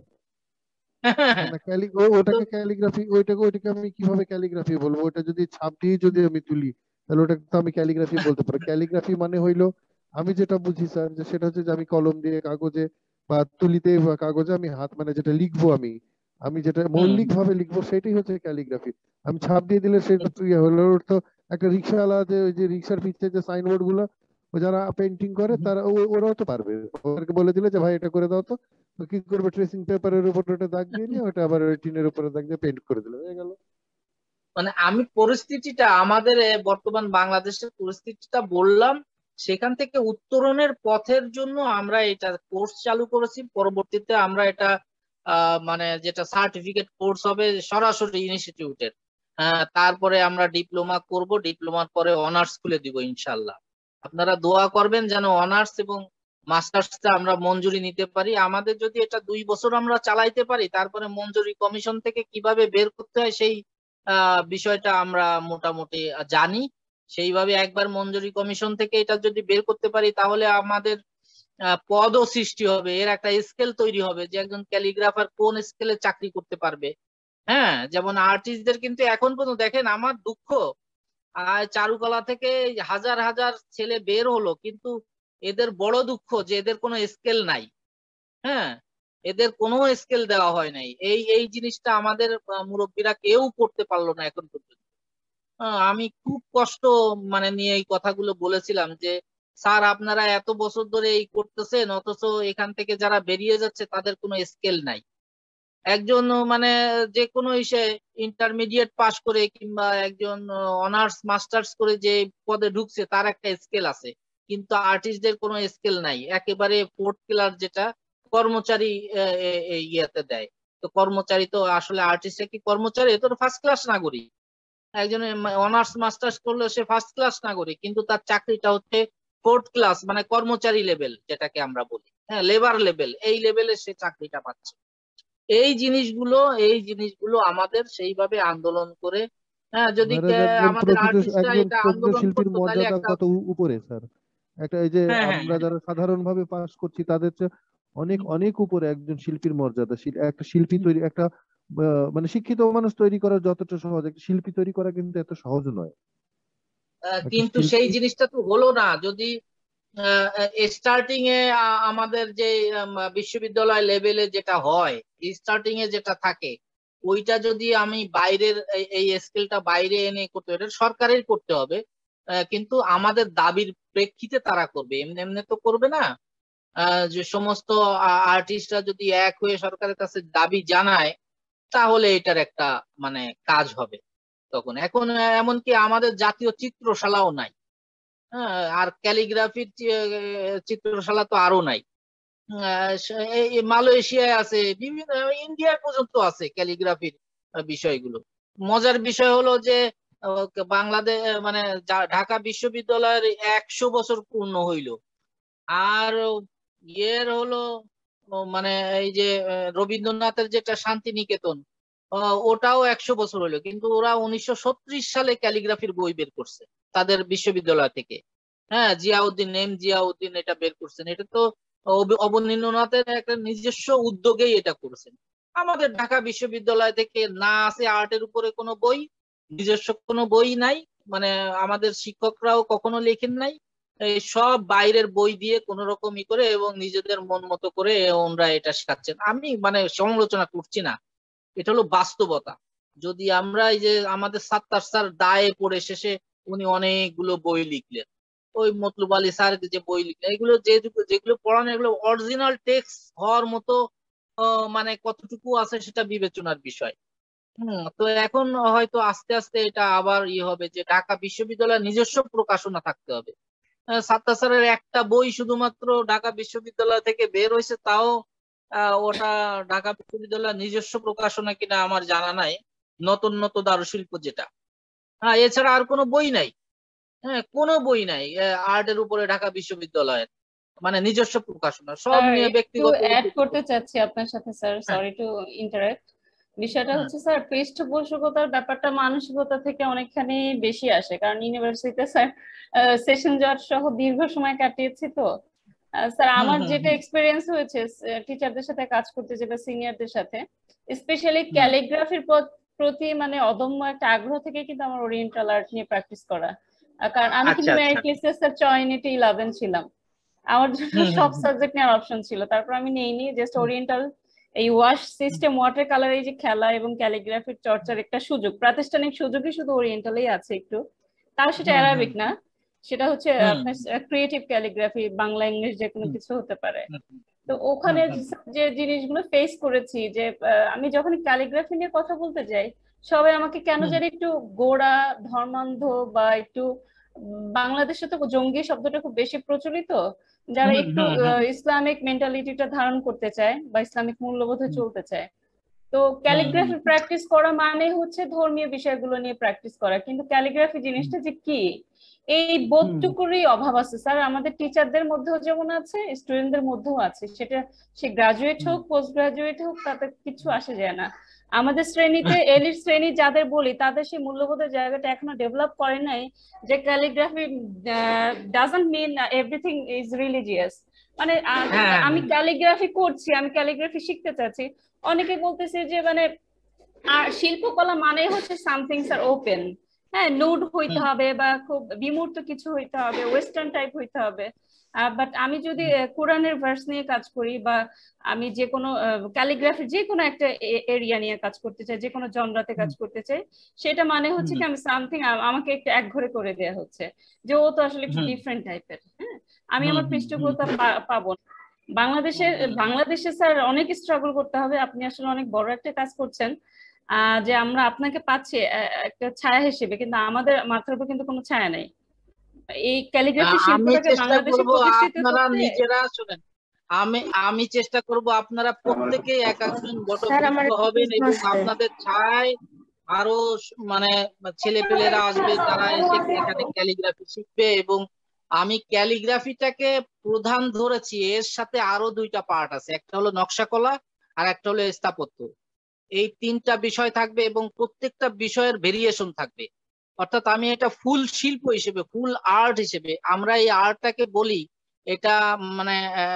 না না ক্যালি তো ওটাকে ক্যালিগ্রাফি, ওইটাকে ওইটাকে আমি কিভাবে ক্যালিগ্রাফি বলবো? ওটা যদি ছাপ দিয়ে যদি আমি তুলি, তাহলে ওটাকে তো আমি ক্যালিগ্রাফি বলতে পারি। ক্যালিগ্রাফি মানে হইলো, আমি যেটা বুঝি স্যার, যে সেটা হচ্ছে যে আমি কলম দিয়ে কাগজে বা তুলিতে বা কাগজে আমি হাত মানে যেটা লিখবো, আমি আমি যেটা হুম মৌলিক ভাবে লিখবো সেটাই হচ্ছে ক্যালিগ্রাফি। আমি ছাপ দিয়ে দিলে সেটা হুম, তো ইয়ে হলো। ওর তো একটা রিক্সাওয়ালা, যে ওই যে রিক্সার পিছনে যে সাইনবোর্ড গুলো, ও যারা পেন্টিং করে হুম। তারা ও- ওরাও তো পারবে। ওদেরকে বলে দিলে যে ভাই এটা করে দাও তো, তো কি করবে, ট্রেসিং পেপারের উপর ওটা দাগ দিয়ে নিয়ে ওটা আবার ওই টিনের উপরে দাগ দিয়ে পেন্ট করে দিলে হয়ে গেল। মানে আমি পরিস্থিতিটা আমাদের এ, বর্তমান বাংলাদেশের পরিস্থিতিটা বললাম, সেখান থেকে উত্তরণের পথের জন্য আমরা এটা কোর্স চালু করেছি। পরবর্তীতে আমরা এটা আহ, মানে যেটা সার্টিফিকেট কোর্স হবে সরাসরি ইনস্টিটিউটের, তারপরে আমরা ডিপ্লোমা করব, ডিপ্লোমার পরে অনার্স খুলে দিব ইনশাল্লাহ। আপনারা দোয়া করবেন যেন অনার্স এবং মাস্টার্সটা আমরা মঞ্জুরি নিতে পারি। আমাদের যদি এটা দুই বছর আমরা চালাইতে পারি, তারপরে মঞ্জুরি কমিশন থেকে কিভাবে বের করতে হয় সেই আহ বিষয়টা আমরা মোটামুটি জানি। সেইভাবে একবার মঞ্জুরি কমিশন থেকে এটা যদি বের করতে পারি তাহলে আমাদের আহ, পদও সৃষ্টি হবে, এর একটা স্কেল তৈরি হবে যে একজন ক্যালিগ্রাফার কোন স্কেলে চাকরি করতে পারবে। হ্যাঁ, যেমন আর্টিস্টদের কিন্তু এখন পর্যন্ত দেখেন, আমার দুঃখ, আর চারুকলা থেকে হাজার হাজার ছেলে বের হলো, কিন্তু এদের বড় দুঃখ যে এদের কোনো স্কেল নাই। হ্যাঁ, এদের কোনো স্কেল দেওয়া হয় নাই, এই এই জিনিসটা আমাদের আহ, মুরব্বীরা কেউ করতে পারলো না এখন পর্যন্ত। আহ, আমি খুব কষ্ট মানে নিয়ে এই কথাগুলো বলেছিলাম যে স্যার আপনারা এত বছর ধরে এই করতেছেন, অথচ এখান থেকে যারা বেরিয়ে যাচ্ছে তাদের কোনো স্কেল নাই। একজন মানে যে কোনো ইসে ইন্টারমিডিয়েট পাশ করে কিংবা একজন অনার্স মাস্টার্স করে যে পদে ঢুকছে তার একটা স্কেল আছে, কিন্তু আর্টিস্টদের কোনো স্কেল নাই, একেবারে ফোর্থ ক্লাস যেটা কর্মচারী আহ, এ- এ- ইয়েতে দেয়। তো কর্মচারী তো আসলে আর্টিস্ট কি কর্মচারী, এ তো ফার্স্ট ক্লাস নাগরিক। একজন অনার্স মাস্টার্স করলে সে ফার্স্ট ক্লাস নাগরিক, কিন্তু তার চাকরিটা হচ্ছে ফোর্থ ক্লাস, মানে কর্মচারী লেভেল যেটাকে আমরা বলি, হ্যাঁ লেবার লেভেল, এই লেভেলে সে চাকরিটা পাচ্ছে। এই জিনিসগুলো এই জিনিসগুলো আমাদের সেইভাবে আন্দোলন করে, হ্যাঁ যদি মহারাজ কে- একজন আমাদের প্রকৃত আর্টিস্টরা একজন এটা প্রকৃত আন্দোলন শিল্পীর করতো তাহলে মর্যাদা একটা, কত উ- উপরে স্যার। একটা এই যে হ্যাঁ হ্যাঁ আমরা যারা সাধারণ ভাবে পাস করছি তাদের চেয়ে অনেক অনেক উপরে একজন শিল্পীর মর্যাদা। শিল- একটা শিল্পী তৈরি একটা আহ, মানে শিক্ষিত মানুষ তৈরি করা যতটা সহজ, একটা শিল্পী তৈরি করা কিন্তু এত সহজ নয়। আহ, একটা কিন্তু সেই শিল্পী জিনিসটা তো হলো না। যদি স্টার্টিং এ আহ, আমাদের যে আম, বিশ্ববিদ্যালয় লেভেলে যেটা হয়, স্টার্টিং এ যেটা থাকে, ওইটা যদি আমি বাইরের এই- এই স্কিলটা বাইরে এনে করতে হবে, এটা সরকারের করতে হবে। আহ, কিন্তু আমাদের দাবির প্রেক্ষিতে তারা করবে, এমনি এমনি তো করবে না। আহ, যে সমস্ত আর্টিস্টরা যদি এক হয়ে সরকারের কাছে দাবি জানায়, তাহলে এটার একটা মানে কাজ হবে তখন। এখন এমনকি আমাদের জাতীয় চিত্রশালাও নাই, হ্যাঁ, আর ক্যালিগ্রাফির চিত্রশালা তো আরো নাই। আহ, সে- এই মালয়েশিয়ায় আছে, বিভিন্ন ইন্ডিয়ায় পর্যন্ত আছে ক্যালিগ্রাফির বিষয়গুলো। মজার বিষয় হলো যে বাংলাদেশ মানে যা- ঢাকা বিশ্ববিদ্যালয়ের একশো বছর পূর্ণ হইল, আর ইয়ের হলো ও মানে এই যে আহ, রবীন্দ্রনাথের যেটা শান্তিনিকেতন, আহ, ওটাও একশো বছর হলো, কিন্তু ওরা উনিশশো ছত্রিশ সালে ক্যালিগ্রাফির বই বের করছে তাদের বিশ্ববিদ্যালয় থেকে। হ্যাঁ, জিয়াউদ্দিন এম জিয়াউদ্দিন এটা বের করছেন। এটা তো অব- অবনীন্দ্রনাথের একটা নিজস্ব উদ্যোগেই এটা করেছেন। আমাদের ঢাকা বিশ্ববিদ্যালয় থেকে না আছে আর্টের উপরে কোনো বই, নিজস্ব কোনো বই নাই, মানে আমাদের শিক্ষকরাও কখনো লেখেন নাই। এই সব বাইরের বই দিয়ে কোন রকম ই করে এবং নিজেদের মন মতো করে ওনরা এটা শেখাচ্ছেন। আমি মানে সমালোচনা করছি না, এটা হলো বাস্তবতা। যদি আমরা এই যে আমাদের সাত্তার স্যার দায়ে পড়ে শেষে উনি অনেকগুলো বই লিখলেন, ওই মতলুব আলী স্যার যে বই লিখলেন, এগুলো যে যেগুলো পড়ানো এগুলো অরিজিনাল টেক্সট হওয়ার মতো আহ, মানে কতটুকু আছে সেটা বিবেচনার বিষয়। হম তো এখন হয়তো আস্তে আস্তে এটা আবার ই হবে যে ঢাকা বিশ্ববিদ্যালয়ের নিজস্ব প্রকাশনা থাকতে হবে। আহ, সাত্তার স্যারের একটা বই শুধুমাত্র ঢাকা বিশ্ববিদ্যালয় থেকে বের হয়েছে, তাও আহ, ওটা ঢাকা বিশ্ববিদ্যালয়ের নিজস্ব প্রকাশনা কিনা আমার জানা নাই, নতুন দারুশিল্প যেটা। হ্যাঁ, এছাড়া আর কোনো বই নাই। হ্যাঁ, কোনো বই নাই আর্টের উপরে ঢাকা বিশ্ববিদ্যালয়ের, মানে নিজস্ব প্রকাশনা, সব স্যার নিয়ে একটু ব্যক্তিগত অ্যাড উদ্যোগ। করতে চাচ্ছি আপনার সাথে স্যার, হ্যাঁ সরি টু ইন্টারাপ্ট। বিষয়টা হ্যাঁ হচ্ছে স্যার পৃষ্ঠপোষকতার ব্যাপারটা মানসিকতা থেকে অনেকখানি বেশি আসে, কারণ ইউনিভার্সিটিতে স্যার সেশন জট সহ দীর্ঘ সময় কাটিয়েছি তো। আহ, স্যার হুম আমার হুম যেটা হুম এক্সপিরিয়েন্স হয়েছে টিচারদের সাথে কাজ করতে যে বা সিনিয়রদের সাথে, স্পেশালি হুম ক্যালিগ্রাফির প্রতি মানে অদম্য একটা আগ্রহ থেকে কিন্তু আমার ওরিয়েন্টাল আর্ট নিয়ে প্র্যাকটিস করা। আহ, কারণ আমি আচ্ছা কিন্তু আচ্ছা। মেরিট লিস্টে স্যার চয়নিটি ইলেভেন ছিলাম। আমার জন্য হুম হুম সব হুম সাবজেক্ট নেওয়ার অপশন ছিল, তারপর আমি নেইনি, জাস্ট হুম ওরিয়েন্টাল এই wash hmm system water colour এই যে খেলা এবং ক্যালিগ্রাফির চর্চার একটা সুযোগ, প্রাতিষ্ঠানিক সুযোগই শুধু ওরিয়েন্টালেই আছে একটু, তাও সেটা হুম হুম অ্যারাবিক না, সেটা হচ্ছে হুম আপনার ক্রিয়েটিভ ক্যালিগ্রাফি, বাংলা ইংলিশ যে কোনো হুম কিছু হতে পারে। হুম তো হুম ওখানে হুম যে জিনিসগুলো ফেস করেছি যে আহ, আমি যখন ক্যালিগ্রাফি নিয়ে কথা বলতে যাই, সবাই আমাকে কেন হুম জানি একটু গোঁড়া, ধর্মান্ধ বা একটু উম, বাংলাদেশে তো জঙ্গি শব্দটা খুব বেশি প্রচলিত, যারা হুম একটু হুম হুম আহ, ইসলামিক মেন্টালিটিটা ধারণ করতে চায় বা ইসলামিক মূল্যবোধে হুম চলতে চায়। তো হুম হুম ক্যালিগ্রাফি প্র্যাকটিস করা মানে হচ্ছে ধর্মীয় বিষয়গুলো নিয়ে প্র্যাকটিস করা, কিন্তু ক্যালিগ্রাফি হুম জিনিসটা যে কি, এই হুম বোধটুকুরই অভাব আছে স্যার, আমাদের টিচারদের মধ্যেও যেমন আছে, স্টুডেন্টদের মধ্যেও আছে। সেটা সে গ্রাজুয়েট হুম হোক পোস্ট গ্রাজুয়েট হোক তাতে কিছু আসে যায় না। আমাদের শ্রেণীতে এলিট শ্রেণী যাদের বলি, তাদের সেই মূল্যবোধের জায়গাটা এখনো ডেভেলপ করে নাই, যে calligraphy doesn't mean everything is religious. মানে আহ, হ্যাঁ আমি হ্যাঁ ক্যালিগ্রাফি করছি, আমি ক্যালিগ্রাফি শিখতে চাচ্ছি, অনেকে বলতেছে যে মানে আর শিল্পকলা মানে হচ্ছে সামথিং স্যার ওপেন, হ্যাঁ নুড হইতে হুম হবে বা খুব বিমূর্ত কিছু হইতে হবে, ওয়েস্টার্ন টাইপ হইতে হবে। বাট আমি যদি হুম আহ, কোরআনের ভার্স নিয়ে কাজ করি, বা আমি যে কোনো ক্যালিগ্রাফি যে কোনো একটা এরিয়া নিয়ে কাজ করতে চাই, যে কোনো জনরাতে কাজ হুম করতে চাই, সেটা মানে হচ্ছে হুম কি আমি সামথিং আমাকে একটু একঘরে করে দেয়া হচ্ছে, যে ও তো আসলে একটু হুম ডিফারেন্ট টাইপের। হ্যাঁ, আমি হুম আমার হুম হুম পৃষ্ঠপোষকতা হুম পা- পাবো না। বাংলাদেশে হুম হুম বাংলাদেশে স্যার অনেক স্ট্রাগল করতে হবে, আপনি আসলে অনেক বড় একটা কাজ করছেন। আহ যে আমরা আপনাকে পাচ্ছি আহ, একটা ছায়া হিসেবে, কিন্তু আমাদের মাথার উপর কিন্তু কোনো ছায়া নেই। এই ক্যালিগ্রাফি আ- আমি শিল্পটাকে চেষ্টা বাংলাদেশে করব প্রতিষ্ঠিত আপনারা করতে। নিজেরা শুনেন, আমি আমি চেষ্টা করব আপনারা প্রত্যেকে এক একজন স্যার আমার বটবৃক্ষ একটা হবেন প্রশ্ন এবং আছে। আপনাদের ছায় আরো স- মানে ছেলে পেলেরা আসবে, তারা এসে এখানে ক্যালিগ্রাফি শিখবে। এবং আমি ক্যালিগ্রাফিটাকে প্রধান ধরেছি, এর সাথে আরো দুইটা পার্ট আছে, একটা হলো নকশা কলা আর একটা হলো স্থাপত্য। এই তিনটা বিষয় থাকবে এবং প্রত্যেকটা বিষয়ের ভেরিয়েশন থাকবে। অর্থাৎ আমি এটা ফুল শিল্প হিসেবে, ফুল আর্ট হিসেবে আমরা এই আর্টটাকে বলি, এটা মানে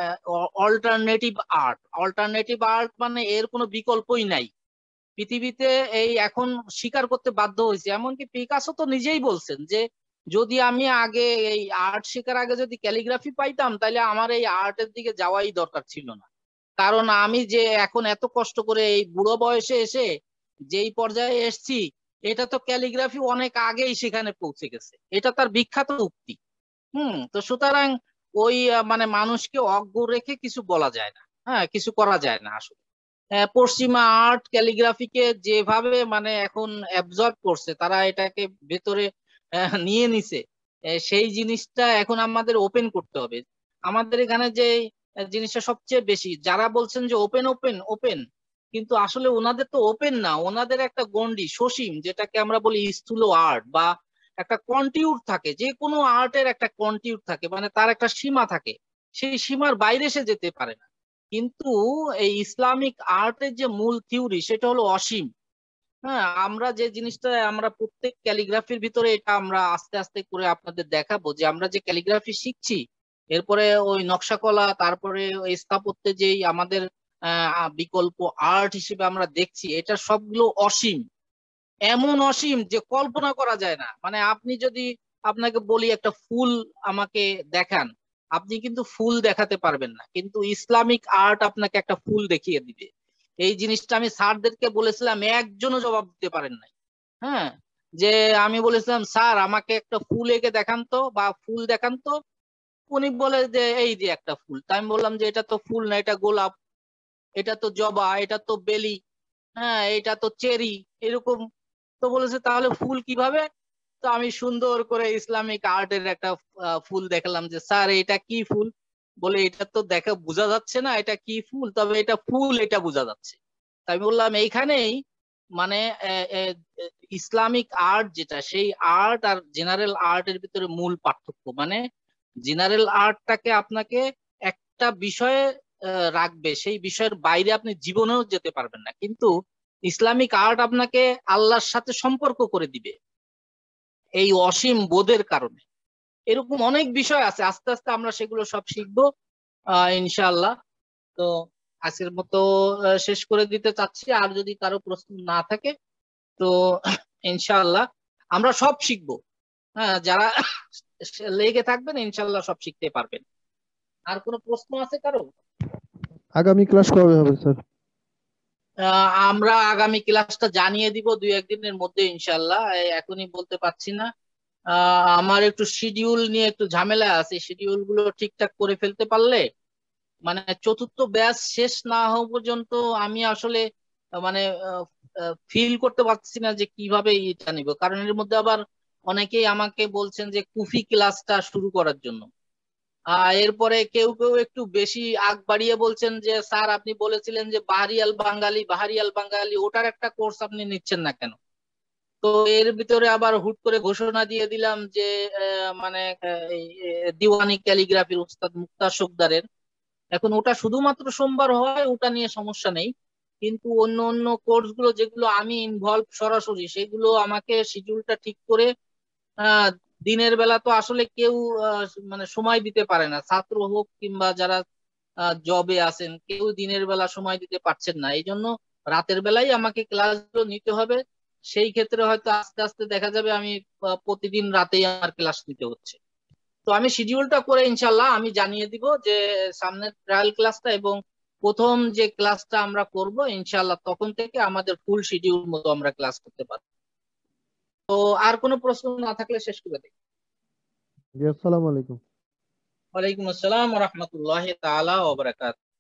অল্টারনেটিভ আর্ট। অল্টারনেটিভ আর্ট মানে এর কোনো বিকল্পই নাই পৃথিবীতে। এই এখন স্বীকার করতে বাধ্য হয়েছে, এমনকি পিকাসো তো নিজেই বলছেন যে যদি আমি আগে এই আর্ট শেখার আগে যদি ক্যালিগ্রাফি পাইতাম তাহলে আমার এই আর্টের দিকে যাওয়াই দরকার ছিল না। কারণ আমি যে এখন এত কষ্ট করে এই বুড়ো বয়সে এসে যেই পর্যায়ে এসছি, এটা তো ক্যালিগ্রাফি অনেক আগেই সেখানে পৌঁছে গেছে, এটা তার বিখ্যাত উক্তি। হুম তো সুতরাং ওই আহ, মানে মানুষকে অজ্ঞ রেখে কিছু বলা যায় না, হ্যাঁ কিছু করা যায় না আসলে। আহ, পশ্চিমা আর্ট ক্যালিগ্রাফিকে যেভাবে মানে এখন অ্যাবজর্ব করছে, তারা এটাকে ভেতরে আহ, নিয়ে নিছে। আহ, সেই জিনিসটা এখন আমাদের ওপেন করতে হবে। আমাদের এখানে যে জিনিসটা সবচেয়ে বেশি, যারা বলছেন যে ওপেন ওপেন ওপেন, কিন্তু আসলে ওনাদের তো ওপেন না, ওনাদের একটা গণ্ডি সসীম, যেটাকে আমরা বলি স্থূল আর্ট, বা একটা কন্টিউর থাকে, যে কোনো আর্টের একটা কন্টিউর থাকে, মানে তার একটা সীমা থাকে, সেই সীমার বাইরে সে যেতে পারে না। কিন্তু এই ইসলামিক আর্টের যে মূল থিওরি সেটা হলো অসীম। হ্যাঁ, আমরা যে জিনিসটা আমরা প্রত্যেক ক্যালিগ্রাফির ভিতরে এটা আমরা আস্তে আস্তে করে আপনাদের দেখাবো, যে আমরা যে ক্যালিগ্রাফি শিখছি, এরপরে ওই নকশা কলা, তারপরে ওই স্থাপত্যে যেই আমাদের আহ বিকল্প আর্ট হিসেবে আমরা দেখছি, এটা সবগুলো অসীম। এমন অসীম যে কল্পনা করা যায় না। মানে আপনি যদি, আপনাকে বলি একটা ফুল আমাকে দেখান, আপনি কিন্তু ফুল দেখাতে পারবেন না, কিন্তু ইসলামিক আর্ট আপনাকে একটা ফুল দেখিয়ে দিবে। এই জিনিসটা আমি স্যারদেরকে বলেছিলাম, একজনও জবাব দিতে পারেন নাই। হ্যাঁ, যে আমি বলেছিলাম স্যার আমাকে একটা ফুল এঁকে দেখান তো, বা ফুল দেখান তো। উনি বলে যে এই যে একটা ফুল। তাই আমি বললাম যে এটা তো ফুল না, এটা গোলাপ, এটা তো জবা, এটা তো বেলি, হ্যাঁ এটা তো চেরি, এরকম। তো বলেছে তাহলে ফুল কিভাবে? তো আমি সুন্দর করে ইসলামিক আর্টের একটা আহ, ফুল দেখালাম, যে স্যার এটা কি ফুল? বলে এটা তো দেখা বোঝা যাচ্ছে না এটা কি ফুল, তবে এটা ফুল এটা বোঝা যাচ্ছে। তাই আমি বললাম এইখানেই মানে আহ, আহ, ইসলামিক আর্ট যেটা, সেই আর্ট আর জেনারেল আর্টের ভিতরে মূল পার্থক্য। মানে জেনারেল আর্টটাকে আপনাকে একটা বিষয়ে আহ, রাখবে, সেই বিষয়ের বাইরে আপনি জীবনেও যেতে পারবেন না। কিন্তু ইসলামিক আর্ট আপনাকে আল্লাহর সাথে সম্পর্ক করে দিবে এই অসীম বোধের কারণে। এরকম অনেক বিষয় আছে, আস্তে আস্তে আমরা সেগুলো সব শিখবো আহ ইনশাআল্লাহ। তো আজকের মতো আহ, শেষ করে দিতে চাচ্ছি, আর যদি কারো প্রশ্ন না থাকে তো ইনশাআল্লাহ আমরা সব শিখবো। হ্যাঁ, যারা লেগে থাকবেন ইনশাআল্লাহ সব শিখতে পারবেন। আর কোনো প্রশ্ন আছে কারো? আগামী ক্লাস কবে হবে স্যার? আহ, আমরা আগামী ক্লাসটা জানিয়ে দিব দুই একদিনের মধ্যে ইনশাআল্লাহ, এই এখনই বলতে পারছি না। আহ, আমার একটু শিডিউল নিয়ে একটু ঝামেলা আছে, শিডিউল গুলো ঠিকঠাক করে ফেলতে পারলে মানে চতুর্থ ব্যাচ শেষ না হওয়া পর্যন্ত আমি আসলে আহ, মানে ফিল করতে পারছি না যে কিভাবে এটা নিব। কারণ এর মধ্যে আবার অনেকেই আমাকে বলছেন যে কুফি ক্লাসটা শুরু করার জন্য। আহ এরপরে কেউ কেউ একটু বেশি আগ বাড়িয়ে বলছেন যে স্যার আপনি বলেছিলেন যে বাহারিয়াল বাঙালি, বাহারিয়াল বাঙালি ওটার একটা কোর্স আপনি নিচ্ছেন না কেন? তো এর ভিতরে আবার হুট করে ঘোষণা দিয়ে দিলাম যে আহ, মানে আহ, এই, আহ, দিওয়ানি ক্যালিগ্রাফির উস্তাদ মুক্তার শোকদারের, এখন ওটা শুধুমাত্র সোমবার হয়, ওটা নিয়ে সমস্যা নেই। কিন্তু অন্য অন্য কোর্স গুলো যেগুলো আমি ইনভলভ সরাসরি, সেগুলো আমাকে শিডিউলটা ঠিক করে আহ দিনের বেলা তো আসলে কেউ আহ, মানে সময় দিতে পারে না, ছাত্র হোক কিংবা যারা জবে আছেন, কেউ দিনের বেলা সময় দিতে পারছেন না। এই জন্য রাতের বেলায় আমাকে ক্লাসগুলো নিতে হবে। সেই ক্ষেত্রে হয়তো আস্তে আস্তে দেখা যাবে আমি আহ, প্রতিদিন রাতেই আমার ক্লাস নিতে হচ্ছে। তো আমি শিডিউলটা করে ইনশাল্লাহ আমি জানিয়ে দিব যে সামনের ট্রায়াল ক্লাসটা এবং প্রথম যে ক্লাসটা আমরা করব ইনশাল্লাহ, তখন থেকে আমাদের ফুল শিডিউল মতো আমরা ক্লাস করতে পারবো। তো আর কোনো প্রশ্ন না থাকলে শেষ করে দিই। জি, আসসালামু আলাইকুম। ওয়ালাইকুম আসসালাম ওয়া রাহমাতুল্লাহি তাআলা ওয়া বারাকাতুহু।